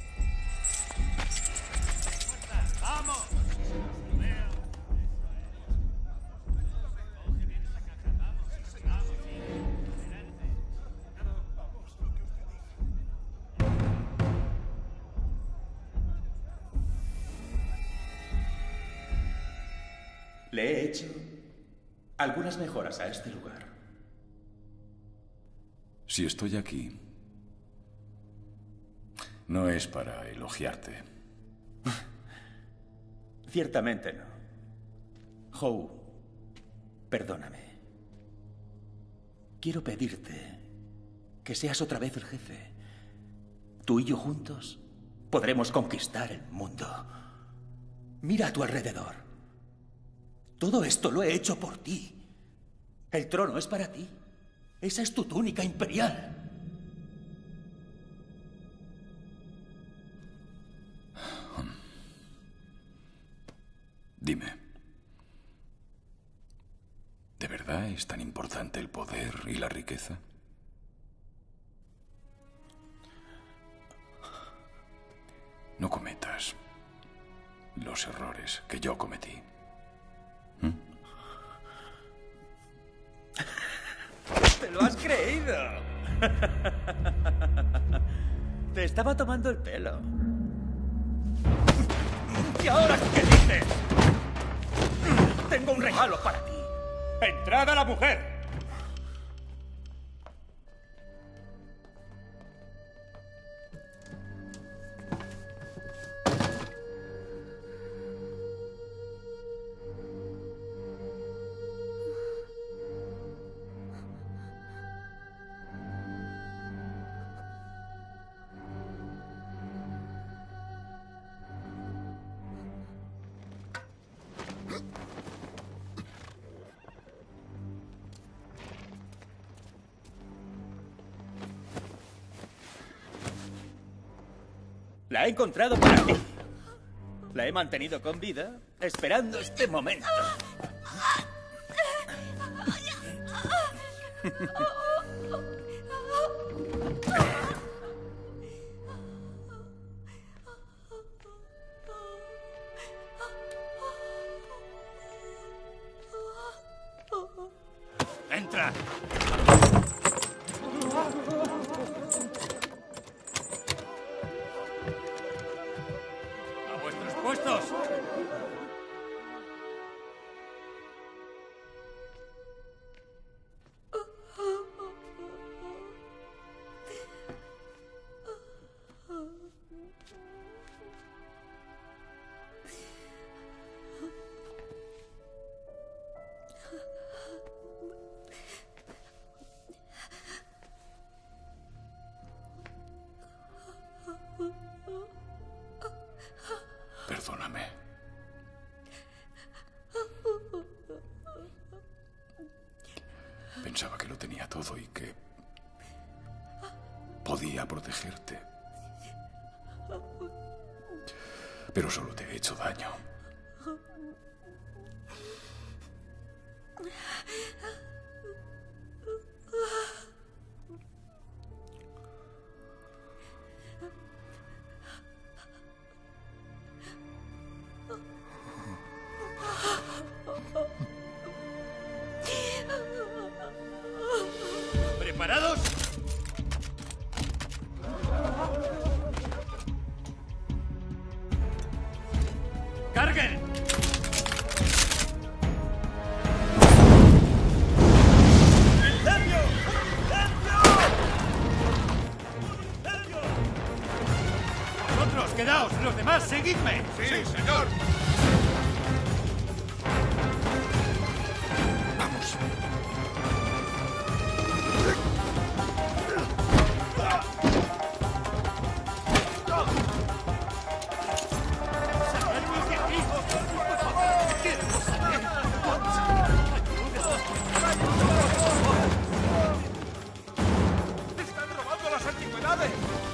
es! ¡Vamos!
Le he hecho algunas mejoras a este lugar.
Si estoy aquí, no es para elogiarte.
Ciertamente no. Hou, perdóname. Quiero pedirte que seas otra vez el jefe. Tú y yo juntos podremos conquistar el mundo. Mira a tu alrededor. Todo esto lo he hecho por ti. El trono es para ti. Esa es tu túnica imperial.
Dime, ¿de verdad es tan importante el poder y la riqueza? No cometas los errores que yo cometí.
¡Te lo has creído! Te estaba tomando el pelo.
¿Y ahora qué dices? Tengo un regalo para ti. ¡Entrada a la mujer! La he encontrado para ti. La he mantenido con vida, esperando este momento.
¡Entra! ¡A vuestros puestos!
Perdóname. Pensaba que lo tenía todo y que podía protegerte. Pero solo te he hecho daño.
¿Preparados? ¡Carguen! ¡Incendio! ¡Incendio! Vosotros, quedaos. Los demás, seguidme.
Sí, señor.
Vamos.
¡Están robando las antigüedades!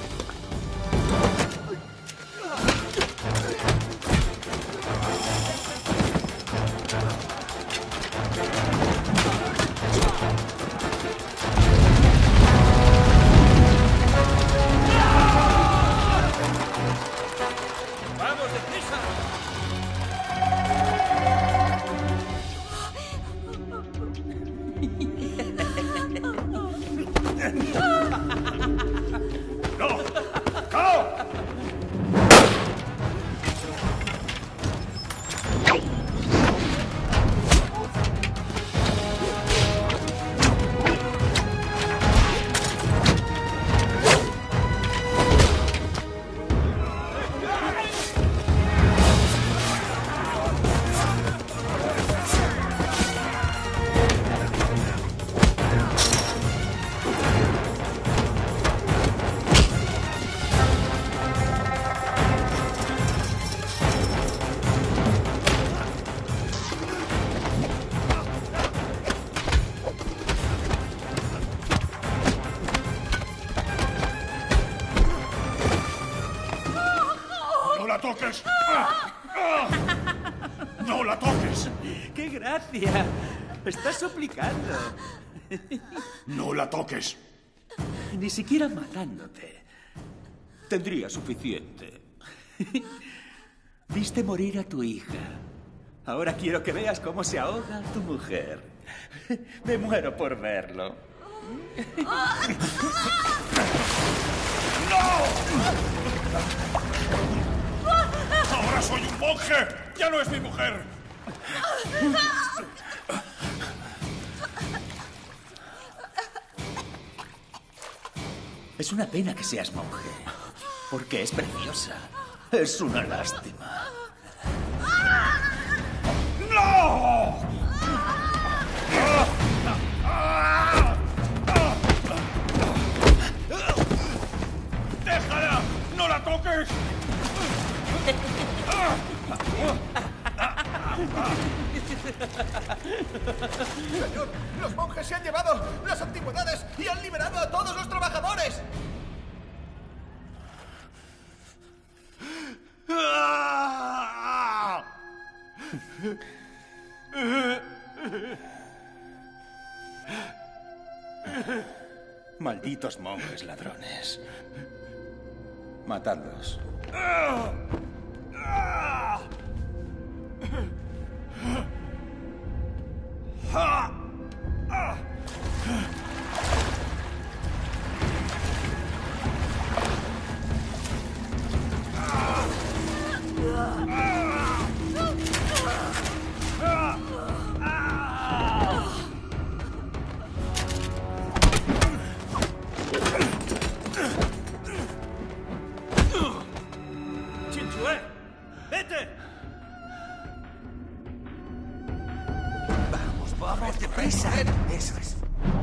¡Vamos, deprisa!
¡No! ¡No! ¡No la toques! ¡Ah! ¡Ah! ¡No la toques!
¡Qué gracia! Estás suplicando.
¡No la toques!
Ni siquiera matándote. Tendría suficiente. Viste morir a tu hija. Ahora quiero que veas cómo se ahoga tu mujer. Me muero por verlo.
¡No! ¡Ahora soy un
¡Monje! ¡Ya no es mi mujer!
Es una pena que seas monje, porque es preciosa. Es una lástima.
¡No! ¡Déjala! ¡No la toques!
Señor, los monjes se han llevado las antigüedades y han liberado a todos los trabajadores.
Malditos monjes ladrones. Matadlos.
¡Chinchue! ¡Vete!
Vamos, vamos, deprisa. Eso es.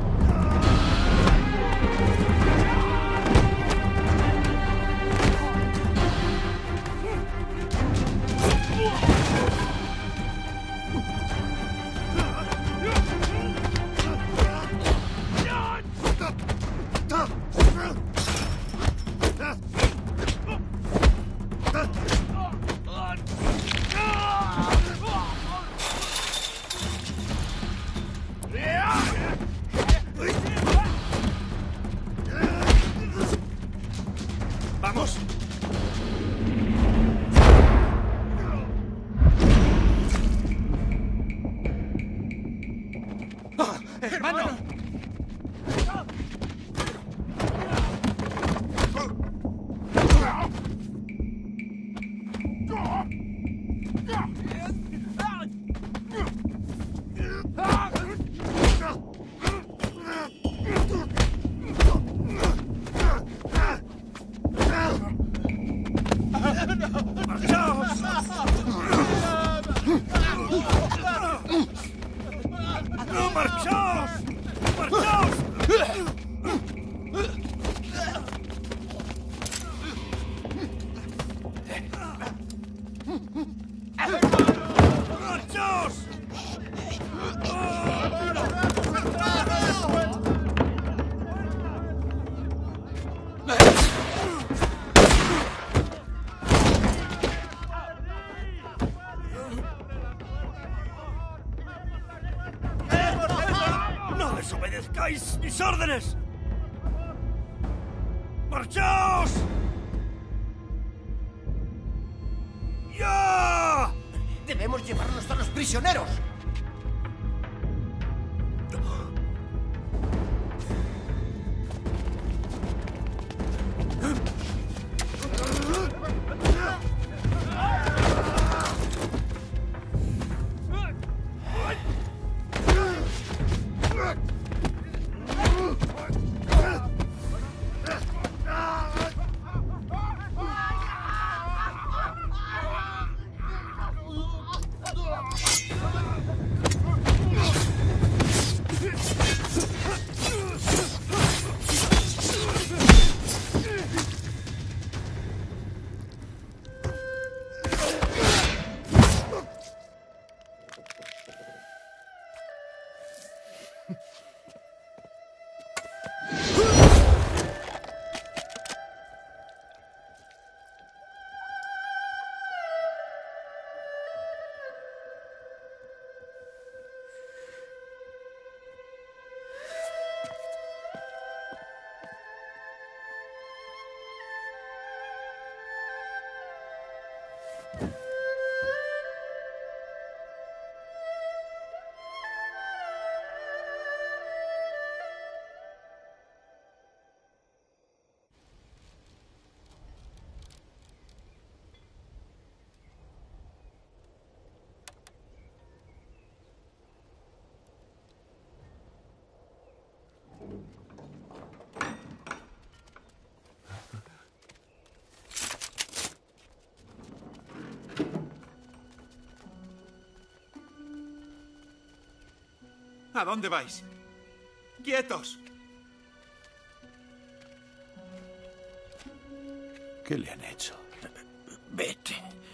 ¡Vamos!
¡Hermano!
¡No, marchaos! ¡Marchaos! ¡Marchaos! ¡No desobedezcáis mis órdenes! ¡Marchaos! ¡Ya!
Debemos llevarnos a los prisioneros.
¿A dónde vais? ¡Quietos!
¿Qué le han hecho?
Vete.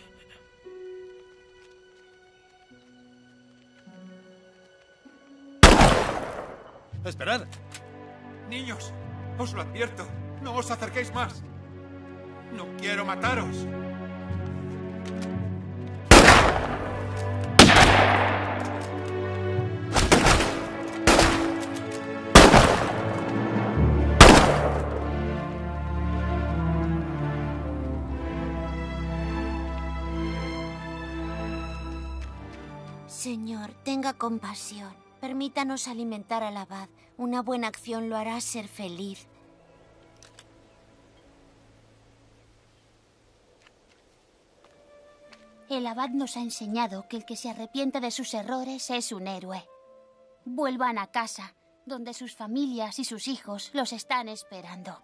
¡Esperad! Niños, os lo advierto. No os acerquéis más. No quiero mataros.
Señor, tenga compasión. Permítanos alimentar al abad. Una buena acción lo hará ser feliz. El abad nos ha enseñado que el que se arrepiente de sus errores es un héroe. Vuelvan a casa, donde sus familias y sus hijos los están esperando.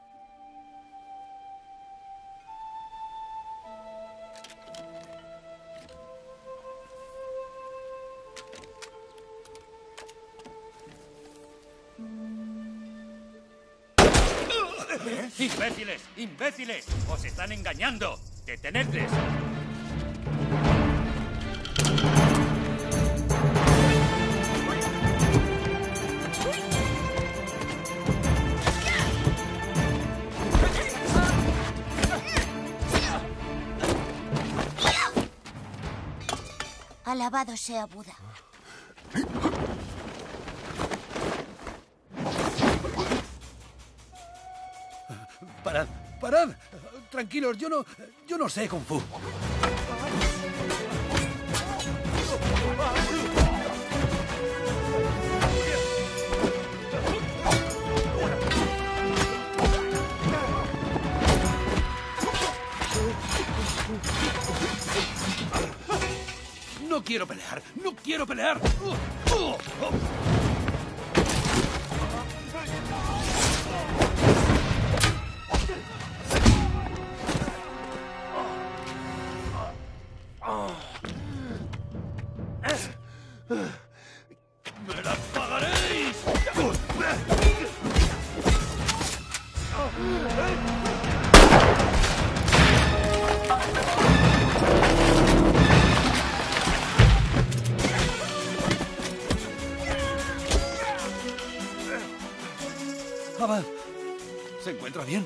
¡Imbéciles! ¡Imbéciles! ¡Os están engañando! ¡Detenedles!
Alabado sea Buda.
Parad, parad. Tranquilos, yo no, yo no sé Kung Fu. No quiero pelear, no quiero pelear. ¡Me la pagaréis! Abad, ¿se encuentra bien?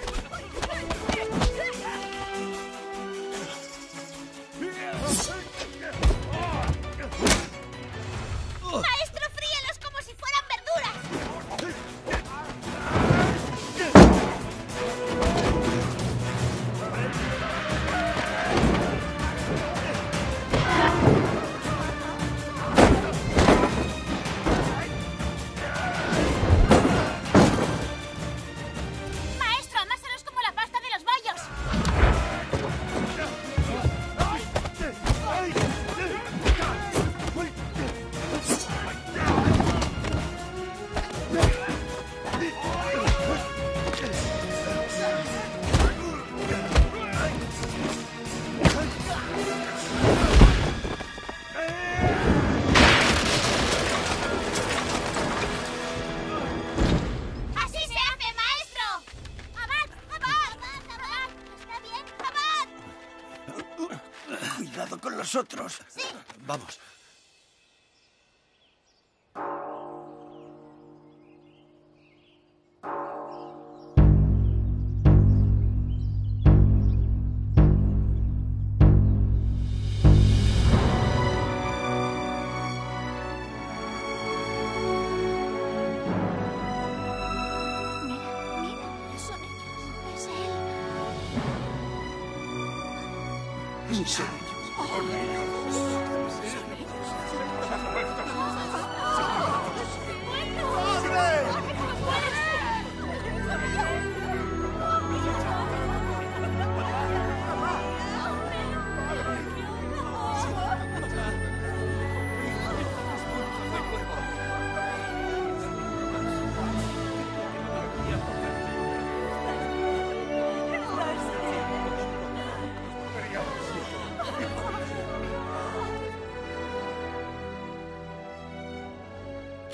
¡Maestro, fríelos como si fueran verduras! Maestro, amásalos como la pasta de los bollos. ¡Así se hace, maestro! ¡Abad! ¡Abad! ¡Abad! ¿Está bien? ¡Abad!
Cuidado con los otros.
Sí.
Vamos.
Son ellos. Es él.
Son ellos.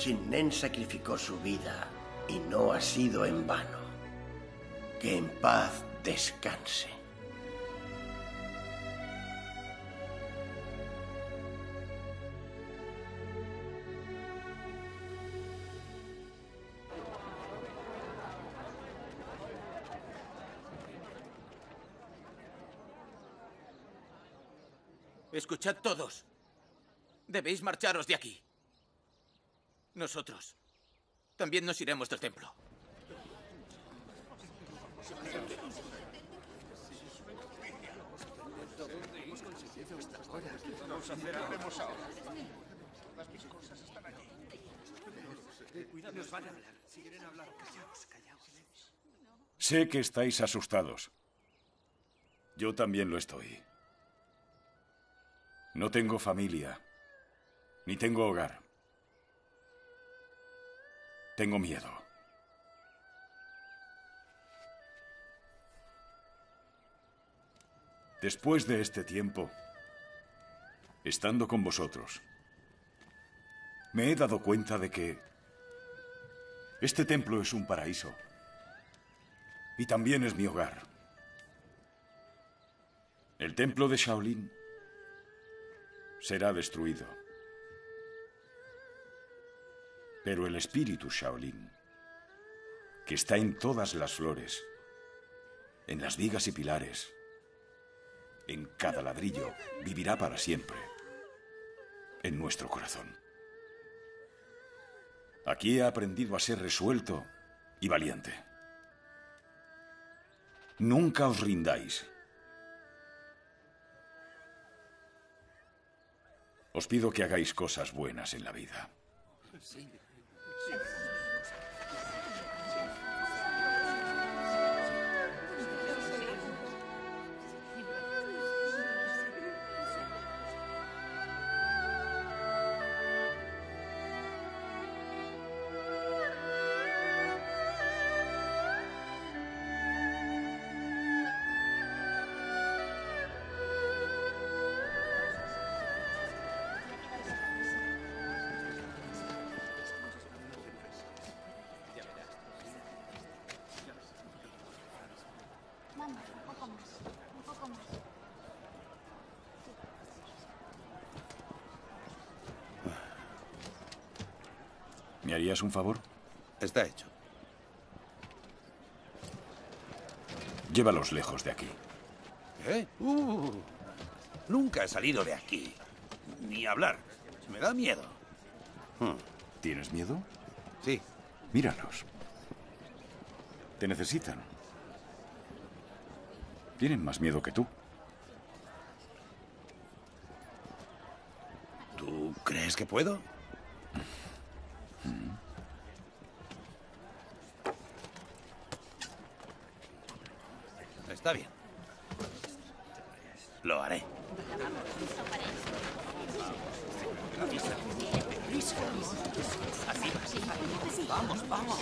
Chin-Nen sacrificó su vida y no ha sido en vano. Que en paz descanse.
Escuchad todos. Debéis marcharos de aquí. Nosotros también nos iremos del templo.
Vamos a hacer ahora. Las cosas están allí. Cuidado, nos van a hablar. Si quieren hablar, callaos, callaos.
Sé que estáis asustados. Yo también lo estoy. No tengo familia, ni tengo hogar. Tengo miedo. Después de este tiempo, estando con vosotros, me he dado cuenta de que este templo es un paraíso y también es mi hogar. El templo de Shaolin será destruido. Pero el espíritu Shaolin, que está en todas las flores, en las vigas y pilares, en cada ladrillo, vivirá para siempre en nuestro corazón. Aquí he aprendido a ser resuelto y valiente. Nunca os rindáis. Os pido que hagáis cosas buenas en la vida.
Sí.
¿Me harías un favor?
Está hecho.
Llévalos lejos de aquí.
¿Eh? Uh, nunca he salido de aquí. Ni hablar. Me da miedo.
¿Tienes miedo?
Sí.
Míralos. Te necesitan. Tienen más miedo que tú.
¿Tú crees que puedo? Está bien. Lo haré.
Vamos, vamos.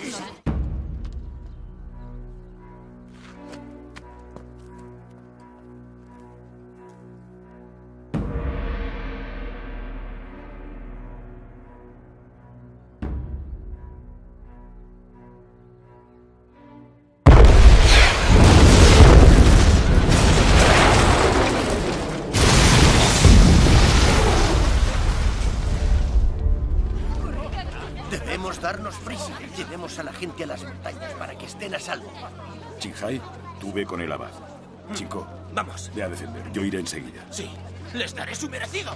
Debemos darnos prisa. Llevemos a la gente a las montañas para que estén a salvo.
Qinghai, tú ve con el abad. Chico,
vamos.
Ve a defender. Yo iré enseguida.
Sí, les daré su merecido.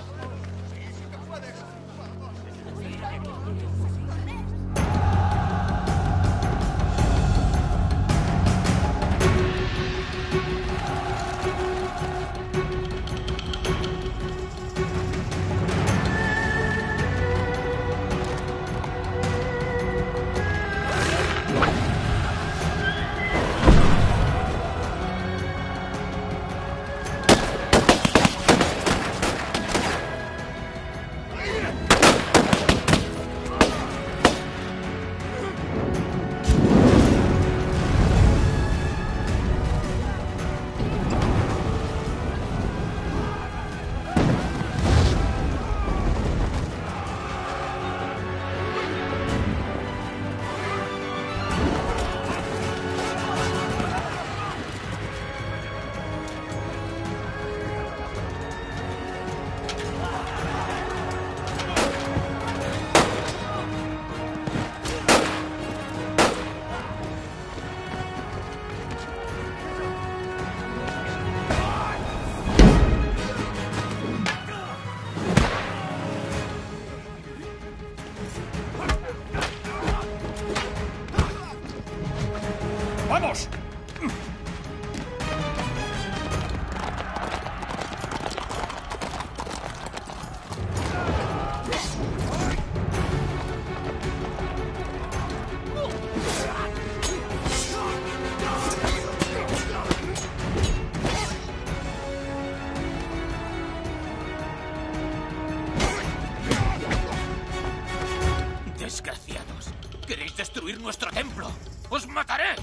Desgraciados. ¿Queréis destruir nuestro templo? ¡Os mataré!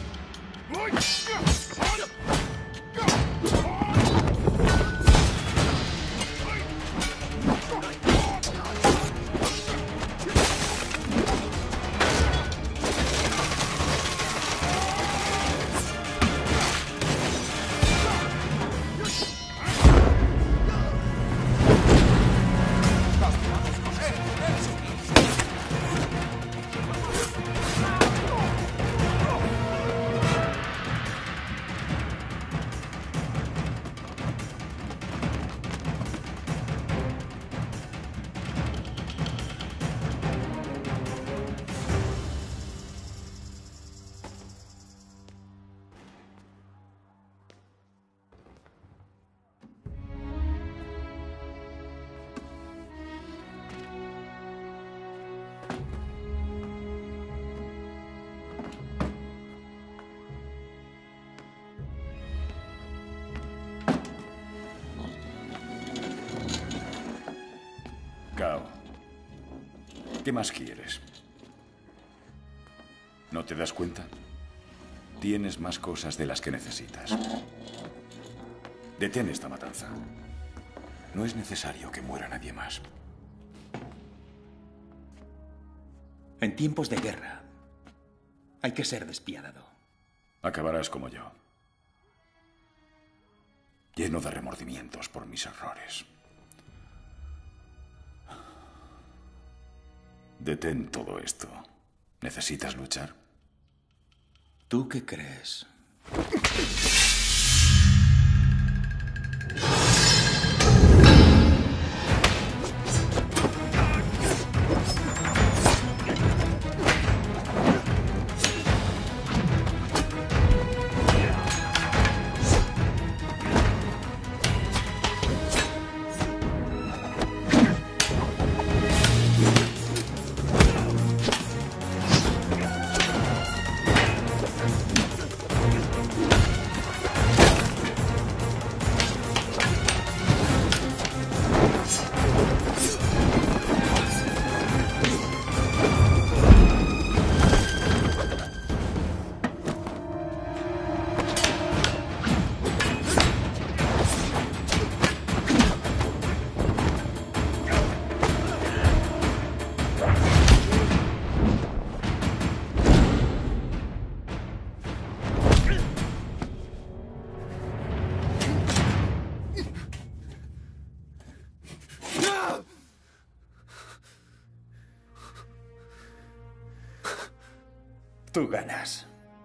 Cao, ¿qué más quieres? ¿No te das cuenta? Tienes más cosas de las que necesitas. Detén esta matanza. No es necesario que muera nadie más.
En tiempos de guerra, hay que ser despiadado.
Acabarás como yo. Lleno de remordimientos por mis errores. Detén todo esto. ¿Necesitas luchar?
¿Tú qué crees? Tú ganas.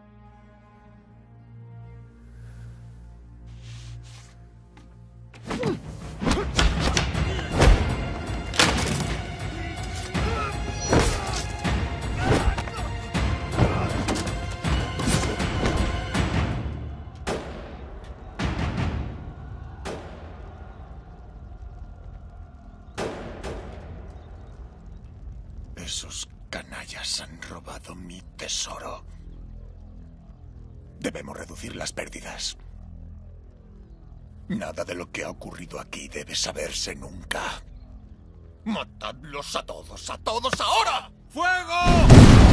Esos canallas han robado mi tesoro. Debemos reducir las pérdidas. Nada de lo que ha ocurrido aquí debe saberse nunca. ¡Matadlos a todos, a todos ahora! ¡Fuego!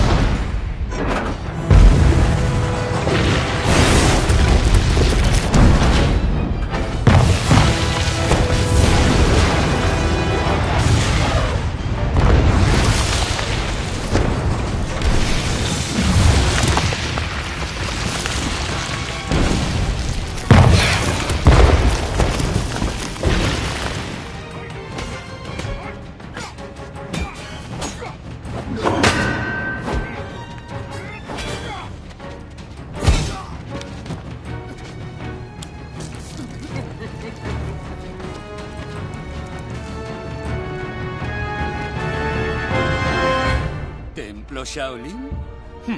¿Templo Shaolin? Hmm.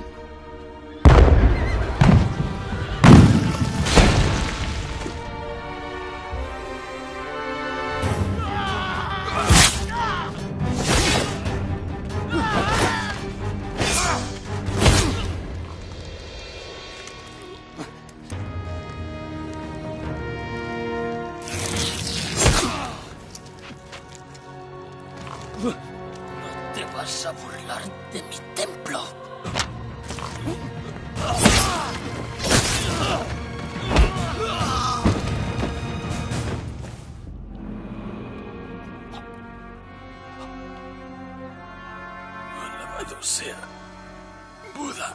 No te vas
vas a burlar de mi templo? Alabado sea Buda.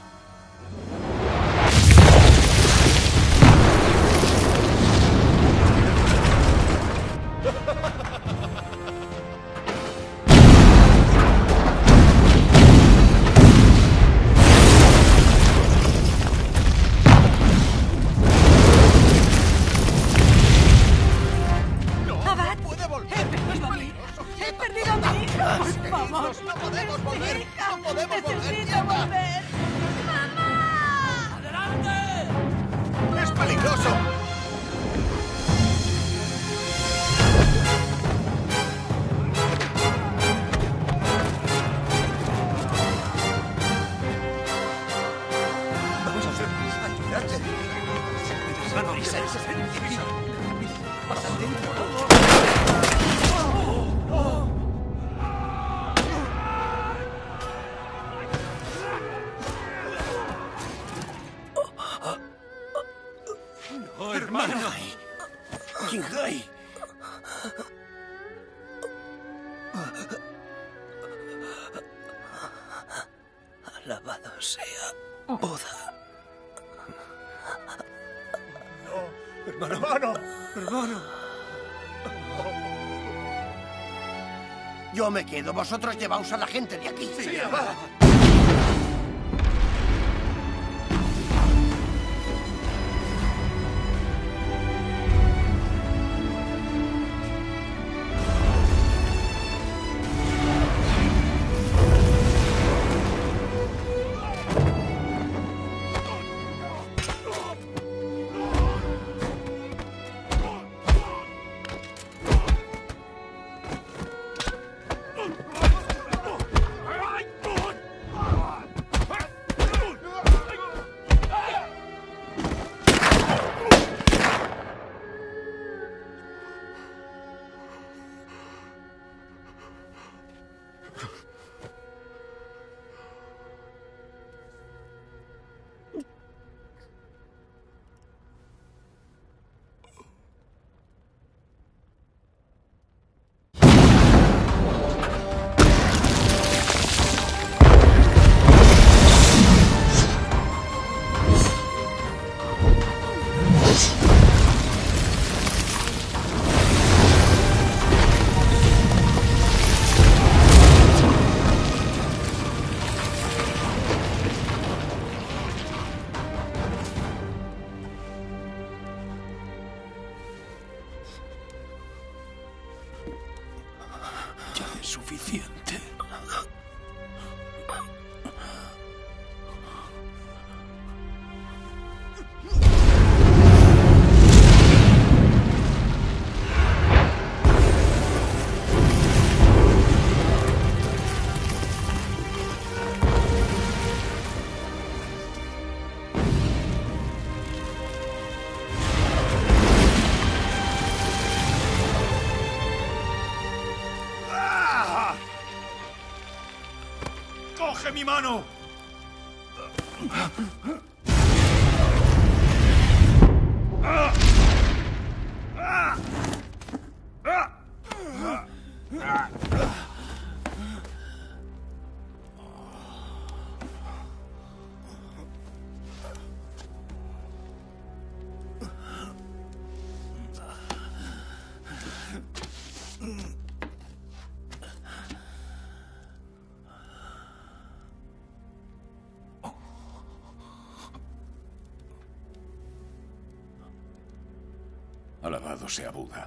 Abad, he perdido a mi hija. He perdido a mi hija. Por favor.
No podemos volver.
Mi hija.
No podemos volver.
Necesito volver. ¡Mamá!
¡Adelante! ¡Es peligroso! Vamos a hacer ayudarte. Vamos, prisa. Más adentro.
¡Oh, hermano! ¡Qinghai! Alabado sea Buda.
Hermano, hermano, hermano.
Yo me quedo. Vosotros llevaos a la gente de aquí.
Sí, Abad.
Ya es suficiente.
¡Coge mi mano!
Alabado sea Buda.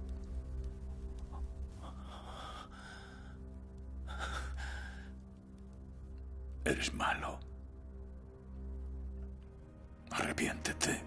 Eres malo. Arrepiéntete.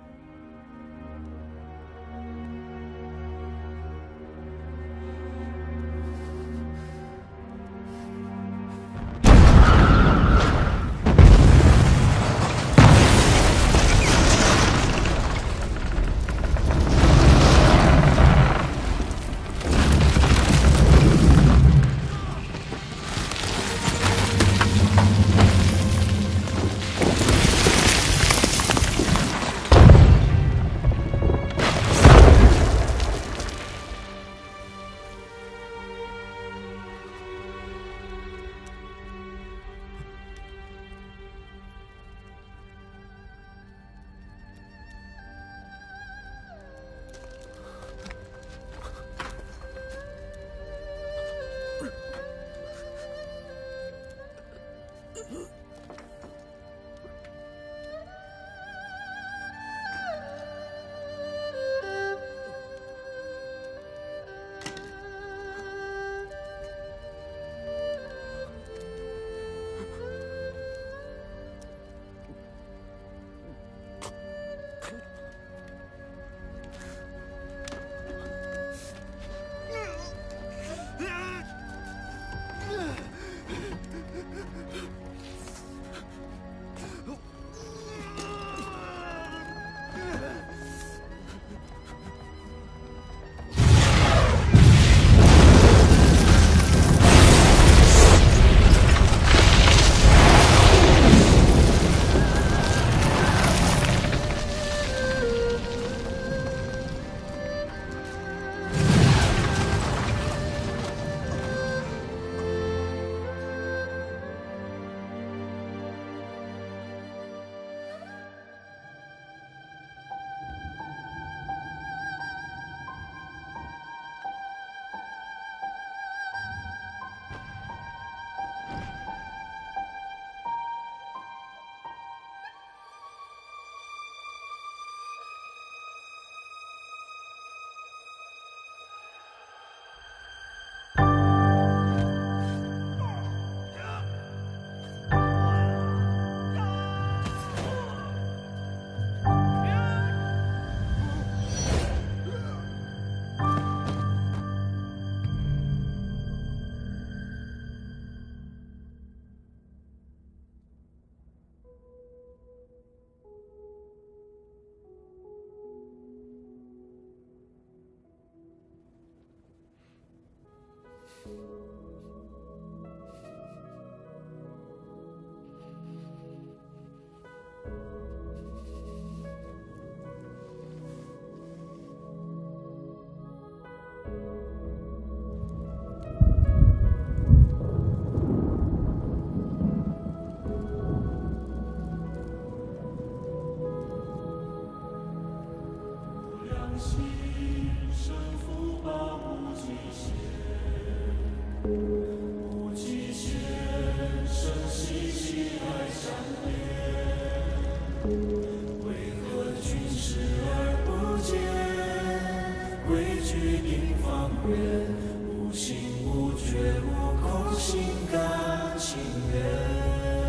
定方圆，无心无觉无空，心甘情愿。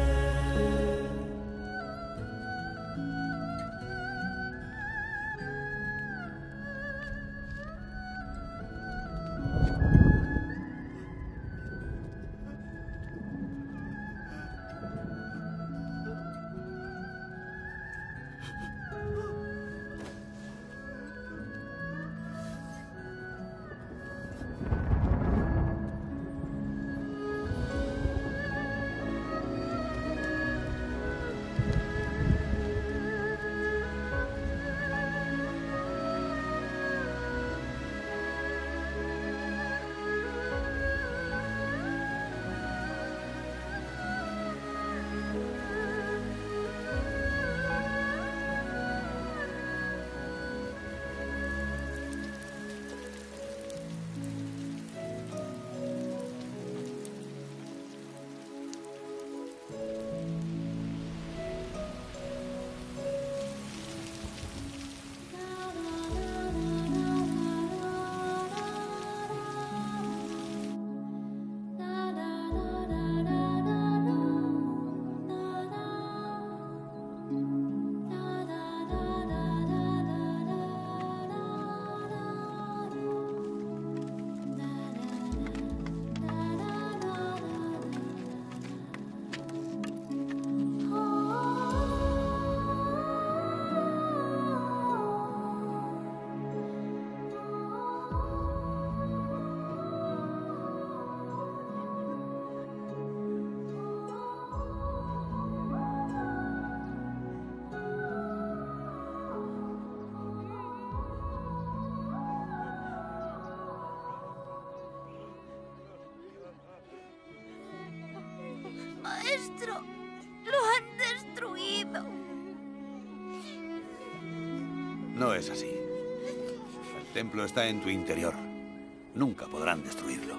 Maestro, lo han destruido.
No es así. El templo está en tu interior. Nunca podrán destruirlo.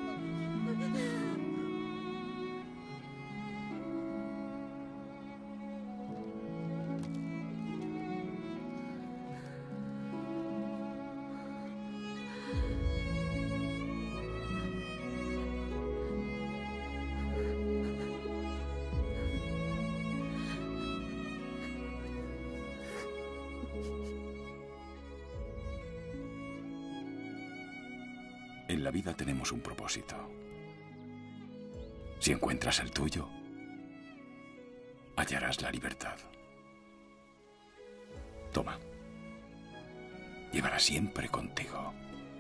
En la vida tenemos un propósito. Si encuentras el tuyo, hallarás la libertad. Toma. Llévala siempre contigo.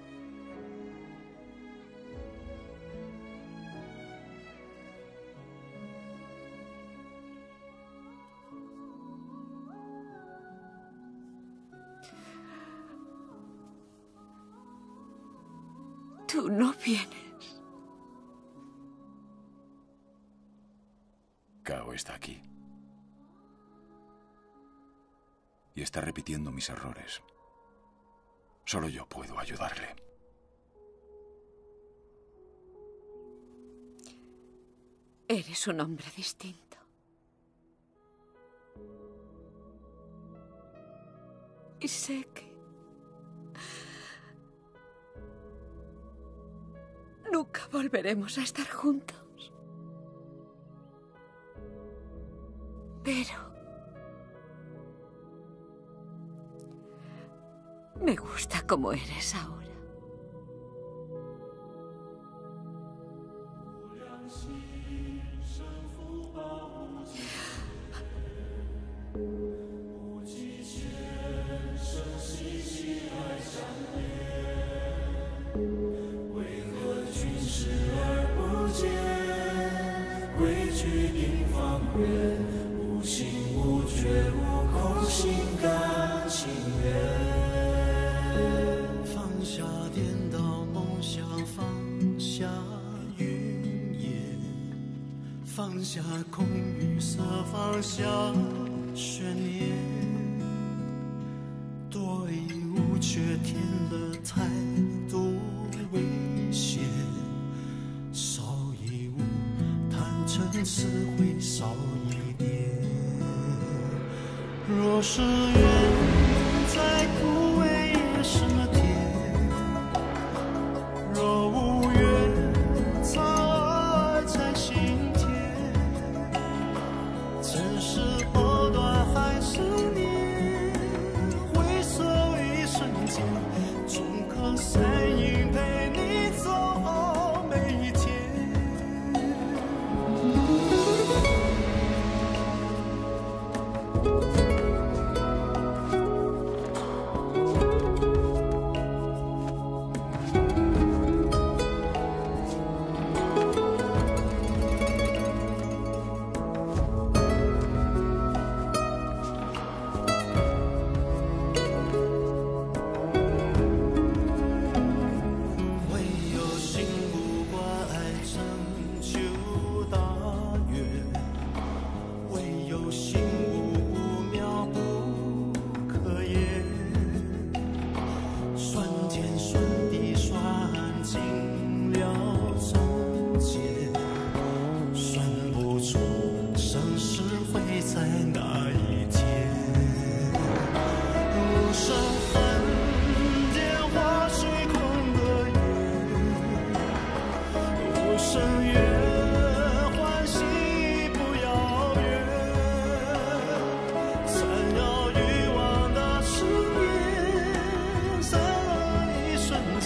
Tú no vienes.
Cao está aquí. Y está repitiendo mis errores. Solo yo puedo ayudarle.
Eres un hombre distinto. Y sé que nunca volveremos a estar juntos. Pero me gusta como eres ahora.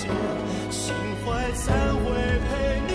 线，心怀才会陪你。